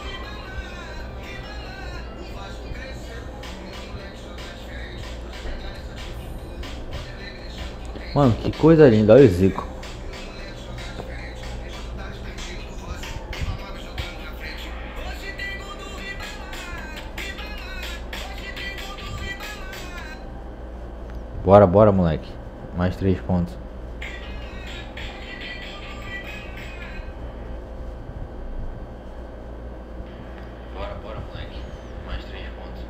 Mano, que coisa linda, olha o Zico. Bora, bora, moleque. Mais três pontos. Bora, bora, moleque. Mais três pontos.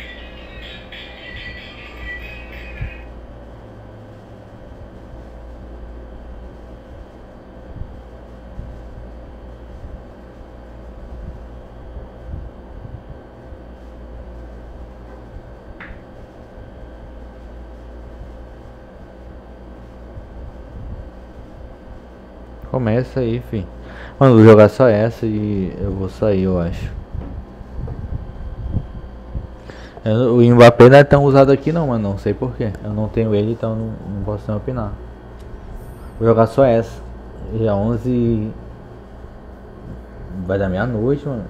Começa aí, fi. Mano, vou jogar só essa e eu vou sair, eu acho. Eu, o Mbappé não é tão usado aqui não, mano. Não sei porquê. Eu não tenho ele, então não, não posso nem opinar. Vou jogar só essa. Já onze. Vai dar meia-noite, mano.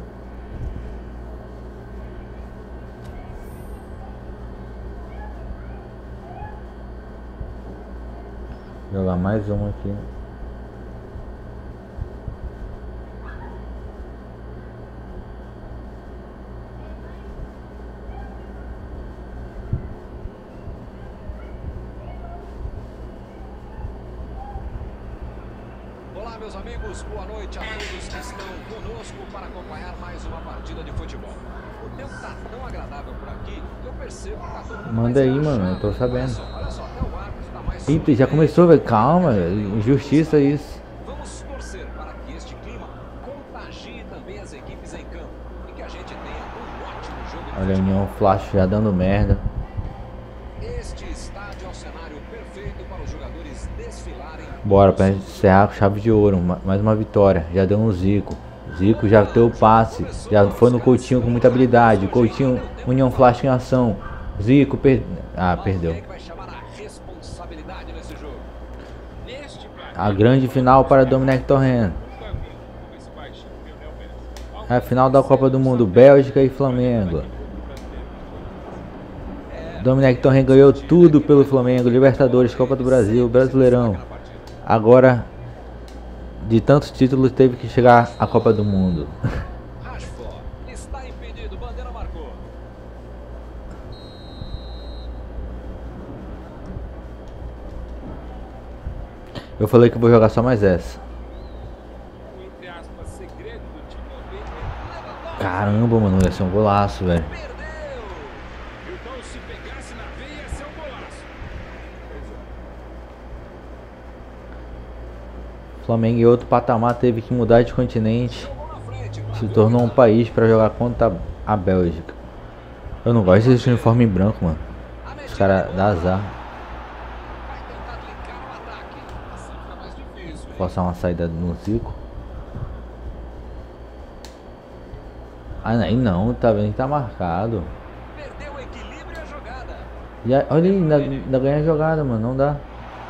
Vou jogar mais uma aqui. Olá, meus amigos, boa noite a todos que estão conosco para acompanhar mais uma partida de futebol. O tempo tá tão agradável por aqui que eu percebo que tá todo mundo Manda aí, mais mano, eu relaxado. tô sabendo. Olha só, olha só, até o árbitro tá mais Eita, já começou, velho. Calma, injustiça isso. Vamos torcer para que este clima contagie também as equipes em campo e que a gente tenha um ótimo jogo de Olha a futebol. União Flash já dando merda. Esse Este estádio é o cenário perfeito para os jogadores desfilarem. Bora, pra gente encerrar com chave de ouro. Ma- Mais uma vitória. Já deu um Zico. Zico já deu o passe. Já foi no Coutinho com muita habilidade. Coutinho, União Flash em ação. Zico, per... ah, perdeu. Quem é que vai chamar a responsabilidade nesse jogo? Neste A grande final para Dominic Torrent. É a final da Copa do Mundo, Bélgica e Flamengo. Dominic Torrent ganhou tudo pelo Flamengo, Libertadores, Copa do Brasil, Brasileirão. Agora, de tantos títulos, teve que chegar à Copa do Mundo. Rashford está impedido, bandeira marcou. Eu falei que vou jogar só mais essa. Entre aspas, segredo do time é Caramba, mano, ia ser um golaço, velho. Perdeu! então se pegasse na veia ia ser um golaço. Flamengo em outro patamar teve que mudar de continente. Jogou na frente, Se tornou um país para jogar contra a Bélgica. Eu não gosto desse uniforme em branco, mano. Os caras dão azar. vai tentar brincar no ataque. Assim fica mais difícil, hein? Forçar uma saída no Zico. Ah, aí não, tá vendo que tá marcado. Perdeu o equilíbrio e a jogada. E aí, olha aí, ainda, ainda ganha a jogada, mano. Não dá.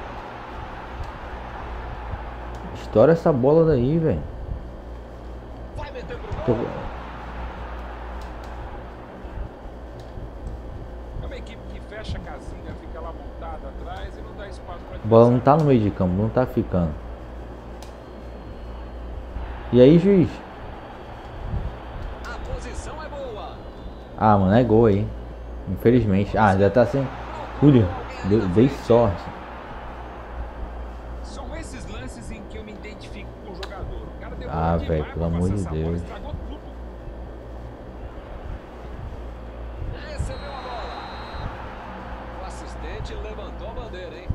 Estoura essa bola daí, velho. Vai meter pro Tô- gol. É uma equipe que fecha a casinha, fica lá montada atrás e não dá espaço para A bola não tá no meio de campo, não tá ficando. E aí, juiz? A posição é boa. Ah, mano, é gol aí. Infelizmente. Ah, já tá sem. Julio, deu, dei sorte. São esses lances em que eu me identifico com o jogador. O cara demorou Ah, demais velho, pra pelo passar amor de essa bola, Deus. estragou tudo. Recebeu a bola. O assistente levantou a bandeira, hein?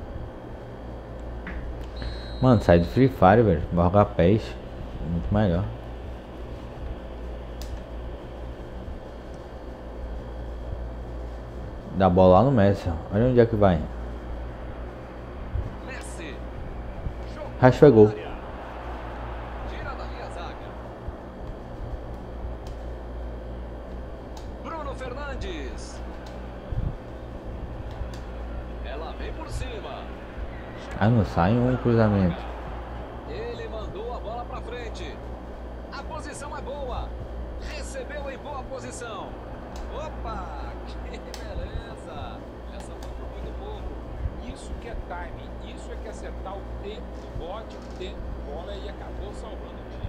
Mano, sai do Free Fire, velho. Vai jogar P E S. Muito melhor. Dá a bola lá no Messi. ó. Olha onde é que vai. Messi. Jogou Rashford é gol. na área. Tira dali a zaga. Bruno Fernandes. Ela vem por cima. Ah, não sai um cruzamento. Ele mandou a bola pra frente. A posição é boa. Recebeu em boa posição. Opa, que beleza. Essa foi por muito pouco. Isso que é timing, isso é que é acertar o tempo do bote, o tempo da bola e acabou salvando o time.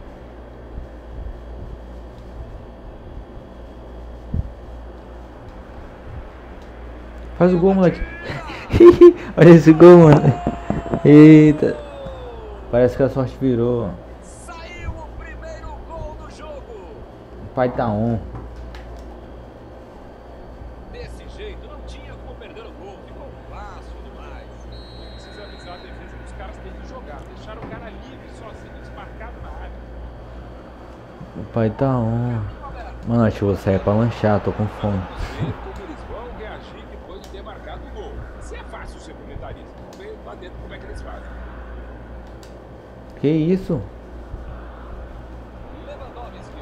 Faz o gol, moleque. Olha esse gol, mano. Eita. Parece que a sorte virou. Saiu o primeiro gol do jogo. O pai tá on. Desse jeito não tinha como perder o gol. Ficou fácil demais. Precisa avisar a defesa que os caras têm que jogar. Deixaram o cara livre, sozinho, desmarcado na área. O pai tá on. Mano, acho que eu vou sair pra lanchar. Tô com fome. Ver como eles vão reagir depois de ter marcado o gol. Se é fácil ser comentarista, vamos ver lá dentro como é que eles fazem. Que isso? Lewandowski.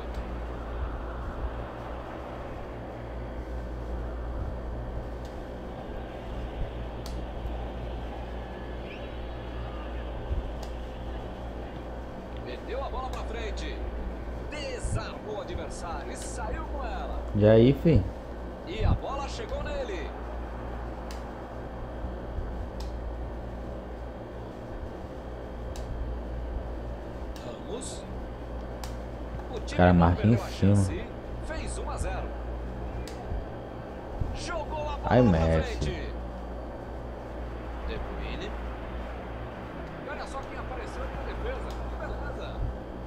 Meteu a bola pra frente. Desarmou o adversário e saiu com ela. E aí, fi? E a bola chegou nele. Ramos. O time Cara, não marca em perdeu a cima. chance. Fez um a zero. Jogou a bola Ai, pra Messi. frente. De Bruyne. E olha só quem apareceu aqui na defesa. Que beleza.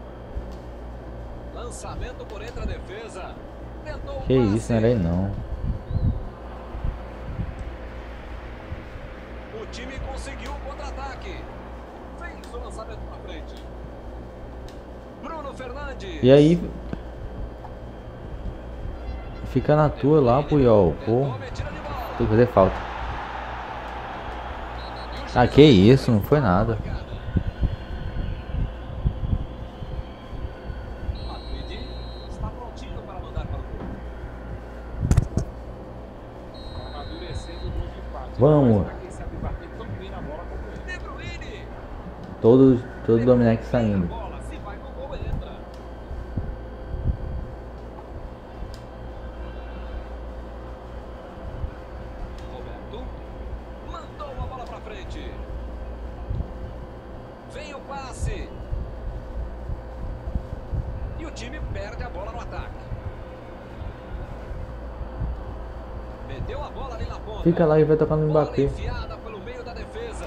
Lançamento por entre a defesa. Tentou o Que passe. isso, não era aí não. O time conseguiu o contra-ataque. Fez o lançamento pra frente. Bruno Fernandes. E aí? Fica na tua lá, Puyol. Pô, Tentou a metida de bola. tem que fazer falta. Ah, que isso, não foi nada. Matuidi está prontinho para mandar para o gol. Amadurecendo o gol de empate. Vamos. Mas pra quem sabe bater tão bem na bola como ele. De Bruyne. Todos, todo Domenech A saindo. bola, se vai no gol, entra. Roberto mandou uma bola para frente. Vem o passe. E o time perde a bola no ataque. Meteu a bola ali na ponta. Fica lá e vai tocar no Bola Mbappé. enfiada pelo meio da defesa.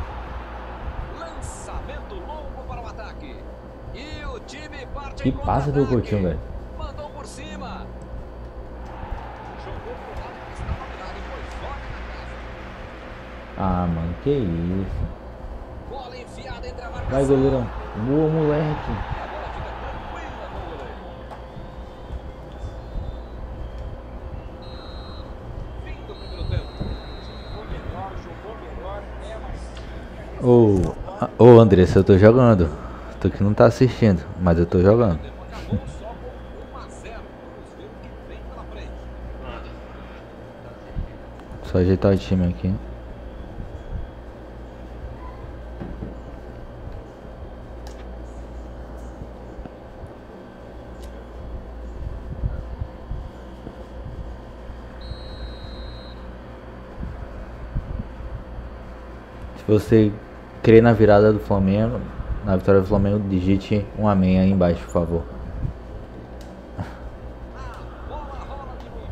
Lançamento longo para o ataque. E o time parte Que em passa do contra-ataque. Coutinho, velho. Mandou por cima. Jogou pro lado que estava virado e foi forte na casa. Ah, mano, que isso. Bola enfiada entre a marcação. Vai, goleirão. Boa, moleque. E a bola fica tranquila com o goleiro. Fim do primeiro tempo. Jogou melhor, jogou melhor. É, mas. Ô, ah, ô Andressa, eu tô jogando. Tu que não tá assistindo, mas eu tô jogando. O tempo acabou só com um a zero. Vamos ver o que vem pela frente. Só ajeitar o time aqui. Se você crê na virada do Flamengo, na vitória do Flamengo, digite um amém aí embaixo, por favor. A bola rola de novo.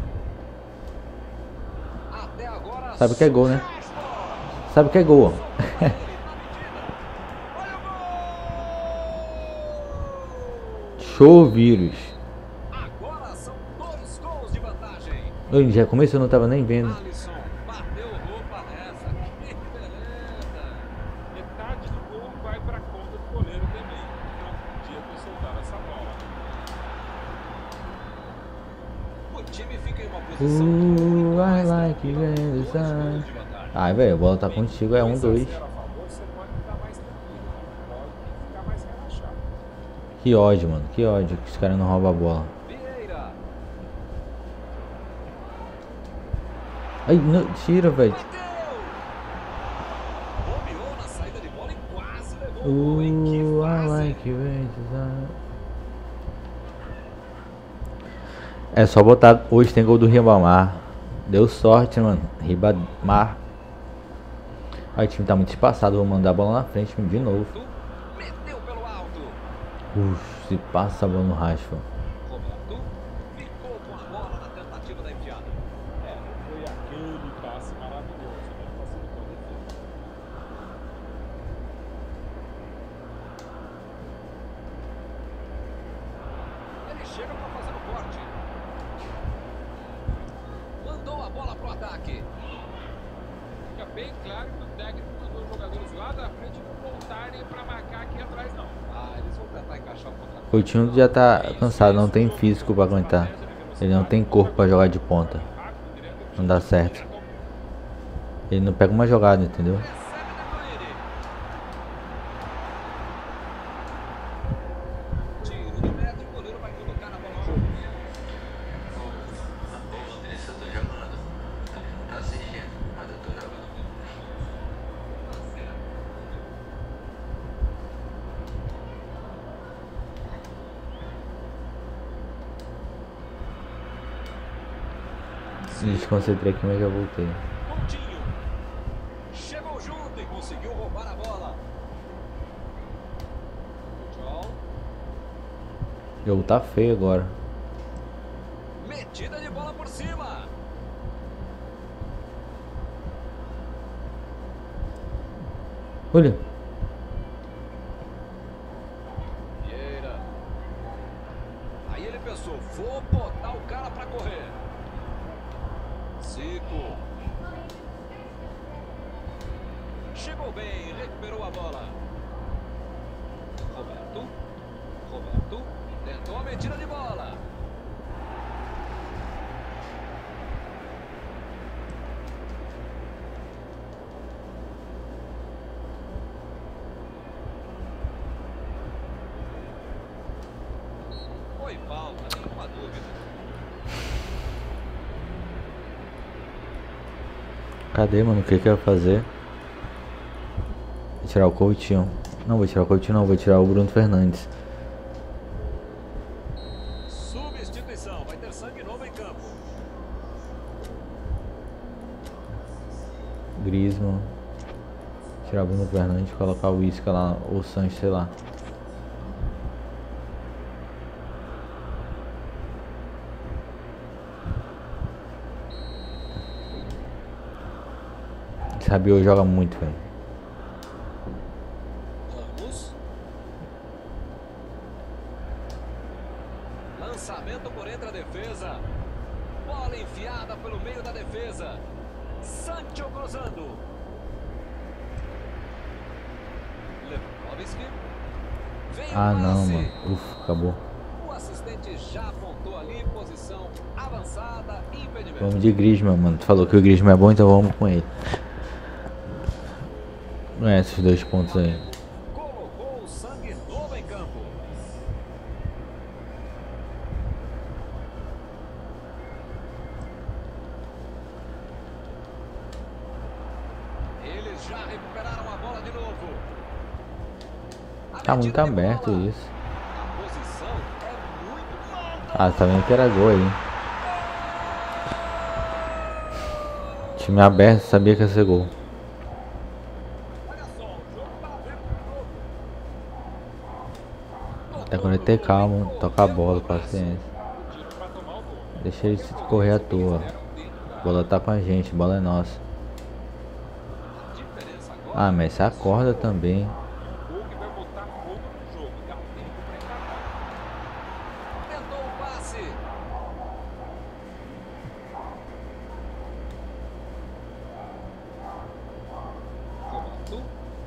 Até agora. Sabe que é gol, né? Rashford. Sabe que é gol, ó. Ele na medida. Olha o gol! Show vírus. Agora são dois gols de vantagem. Oi, já começou, eu não tava nem vendo. Alisson bateu roupa nessa. Que beleza! Metade do gol vai pra conta do goleiro também. Não podia ter soltado essa bola. O time fica em uma posição. Uh, I mais like tranquila, when the dois sun. gols de vantagem. Ai, velho, a bola tá contigo, é um, dois. dois a zero a favor, você pode ficar mais tranquilo, né? Pode ficar mais relaxado. Que ódio, mano, que ódio que os caras não roubam a bola. Vieira. Ai, não, tira, velho. Bateu! Bobeou na saída de bola e quase levou o Uh, gol, hein? Que I fase! like when the sun. É só botar. Hoje tem gol do Ribamar. Deu sorte, mano. Ribamar. Aí o time tá muito espaçado. Vou mandar a bola na frente de novo. Meteu pelo alto. Ux, se passa a bola no Rashford. Roberto ficou com a bola na tentativa da enfiada. É, não foi aquele passe maravilhoso, né? Facilitou a defesa. Ele chega para fazer o corte. Mandou a bola pro ataque. Fica bem claro que o técnico mandou os jogadores lá da frente não voltarem pra marcar aqui atrás, não. Ah, eles vão tentar encaixar o contra-ataque. Coutinho já tá cansado, não tem físico pra aguentar. Ele não tem corpo pra jogar de ponta. Não dá certo. Ele não pega uma jogada, entendeu? Recebe De Bruyne. Tiro de médio, o goleiro vai colocar a bola no jogo. Andressa, eu tô jogando. Não tá assistindo, mas eu tô jogando. Me desconcentrei aqui, mas já voltei. Coutinho chegou junto e conseguiu roubar a bola. João, O jogo tá feio agora. metida de bola por cima. Olha. Vieira. Aí ele pensou, vou botar o cara pra correr. Zico. Chegou bem, recuperou a bola. Roberto. Roberto. Tentou a metida de bola. Cadê, mano? O que que eu ia fazer? Vou tirar o Coutinho. Não vou tirar o Coutinho, não. Vou tirar o Bruno Fernandes. Substituição, vai ter sangue novo em campo. Griezmann. Tirar o Bruno Fernandes, colocar o Isca lá, ou o Sancho, sei lá. Esse Rabiot joga muito, velho. Ramos. Lançamento por entre a defesa. Bola enfiada pelo meio da defesa. Sancho cruzando. Lewandowski. Vem o Ah, não, passe. mano. Ufa, acabou. O assistente já apontou ali, posição avançada, impedimento. Vamos de Griezmann, mano. Tu falou que o Griezmann é bom, então vamos com ele. Não é esses dois pontos aí. Colocou o sangue novo em campo. Eles já recuperaram a bola de novo. A Tá muito metida de aberto bola. isso. A posição é muito longa. Ah, tá vendo que era gol aí. Time aberto, sabia que ia ser gol. Olha só, o jogo tá aberto de novo. Até quando ele ter calma, tocar a bola, paciência. Tiro pra tomar o gol. Deixa ele se correr à toa. A bola tá com a gente, a bola é nossa. A diferença agora. Ah, mas você acorda também. O gol que vai botar fogo no jogo. Dá tempo pra encarar. Tentou o passe. Renato.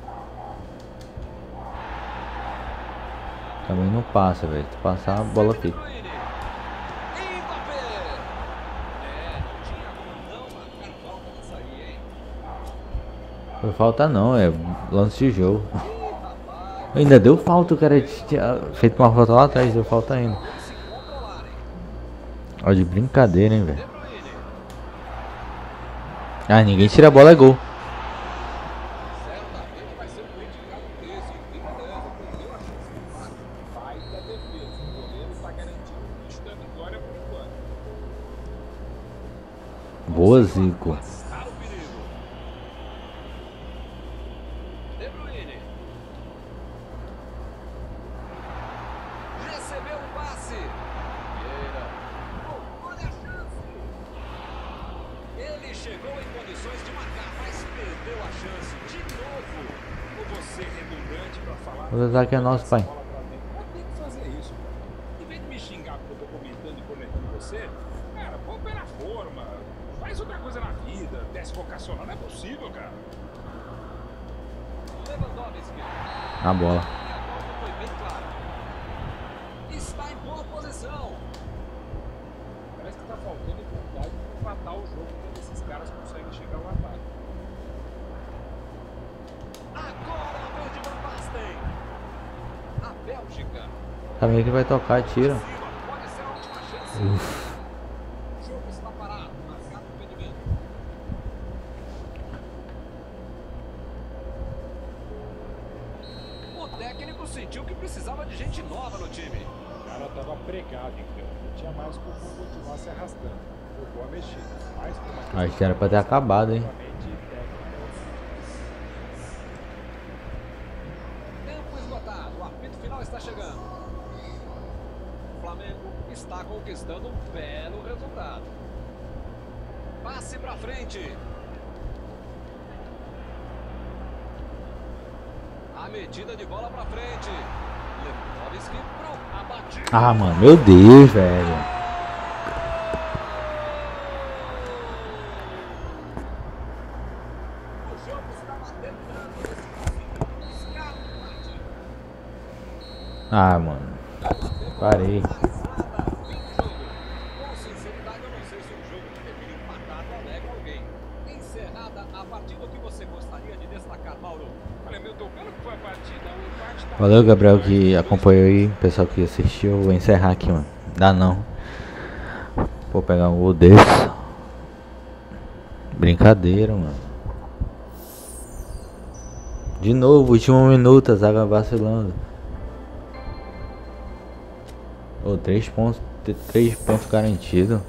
Também não passa, velho. Se passar, a bola fica. De Bruyne. Mbappé. É, não tinha como não marcar falta nessa aí, hein? Não falta não, é lance de jogo. Ih, rapaz, Ainda deu falta, o cara tinha feito uma falta lá atrás, deu falta ainda. se controlarem. Ó, de brincadeira, hein, velho. De Bruyne. Ah, ninguém tira a bola, é gol. Certamente vai ser um criticado desse. Fica dessa, perdeu a chance de empate. Faz da defesa. O goleiro está garantindo o bicho da vitória por enquanto. Boa, Zico. Afastar o perigo. De Bruyne. Recebeu o passe. Vieira. Oh, olha a chance. Ele chegou em condições de marcar, mas perdeu a chance de novo. Ou você redundante pra falar. O ataque é nosso, pai. Bola pra dentro. Mas tem que fazer isso, cara. Em vez de me xingar porque eu tô comentando e cornetando você, cara, põe o pé na forma. Faz outra coisa na vida. Desce vocacional. Não é possível, cara. Lewandowski. A bola. E a volta foi bem clara. Está em boa posição. Parece que tá faltando vontade de empatar o jogo quando esses caras conseguem chegar ao ataque. Agora a vez de Van Basten. A Bélgica. Sabe que vai tocar, tira. Cima, pode ser a última chance. O jogo está parado. Marcado o impedimento. O técnico sentiu que precisava de gente nova no time. O cara tava pregado em campo. Não tinha mais como continuar se arrastando. Foi boa mexida. Mais por uma questão Acho que era pra ter acabado, hein. puramente técnica. Tempo esgotado. O apito final está chegando. O Flamengo está conquistando um belo resultado. Passe pra frente. A metida de bola pra frente. Lewandowski pro abate. Ah, mano, meu Deus, velho. O jogo estava tentando decidir. Buscar o empate. Ah, mano. Parei. Mais nada. Fim do jogo. Com sinceridade, eu não sei se um jogo que deveria empatado alegra alguém. Encerrada a partida, o que você gostaria de destacar, Mauro? Olha, meu Deus, pelo que foi a partida, o empate tá. Valeu, Gabriel, que acompanhou aí. Pessoal que assistiu, eu vou encerrar aqui, mano. Dá não. Vou pegar um gol desse. Brinca. brincadeira, mano. De novo, último minuto, a zaga vacilando. Ô, oh, três pontos, três pontos garantidos.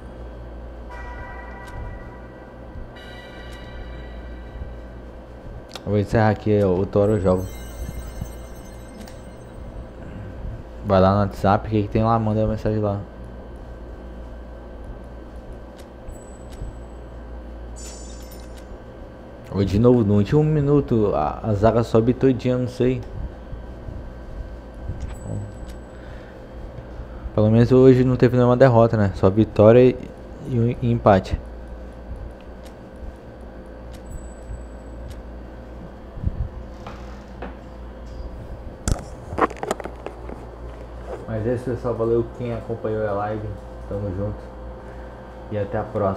Vou encerrar aqui outra hora eu jogo. Vai lá no WhatsApp, o que, que tem lá? Manda a mensagem lá. Ou de novo, no último minuto, a, a zaga sobe todinha, não sei. Pelo menos hoje não teve nenhuma derrota, né? Só vitória e, e, e empate. Mas é isso, pessoal. Valeu quem acompanhou a live. Tamo junto. E até a próxima.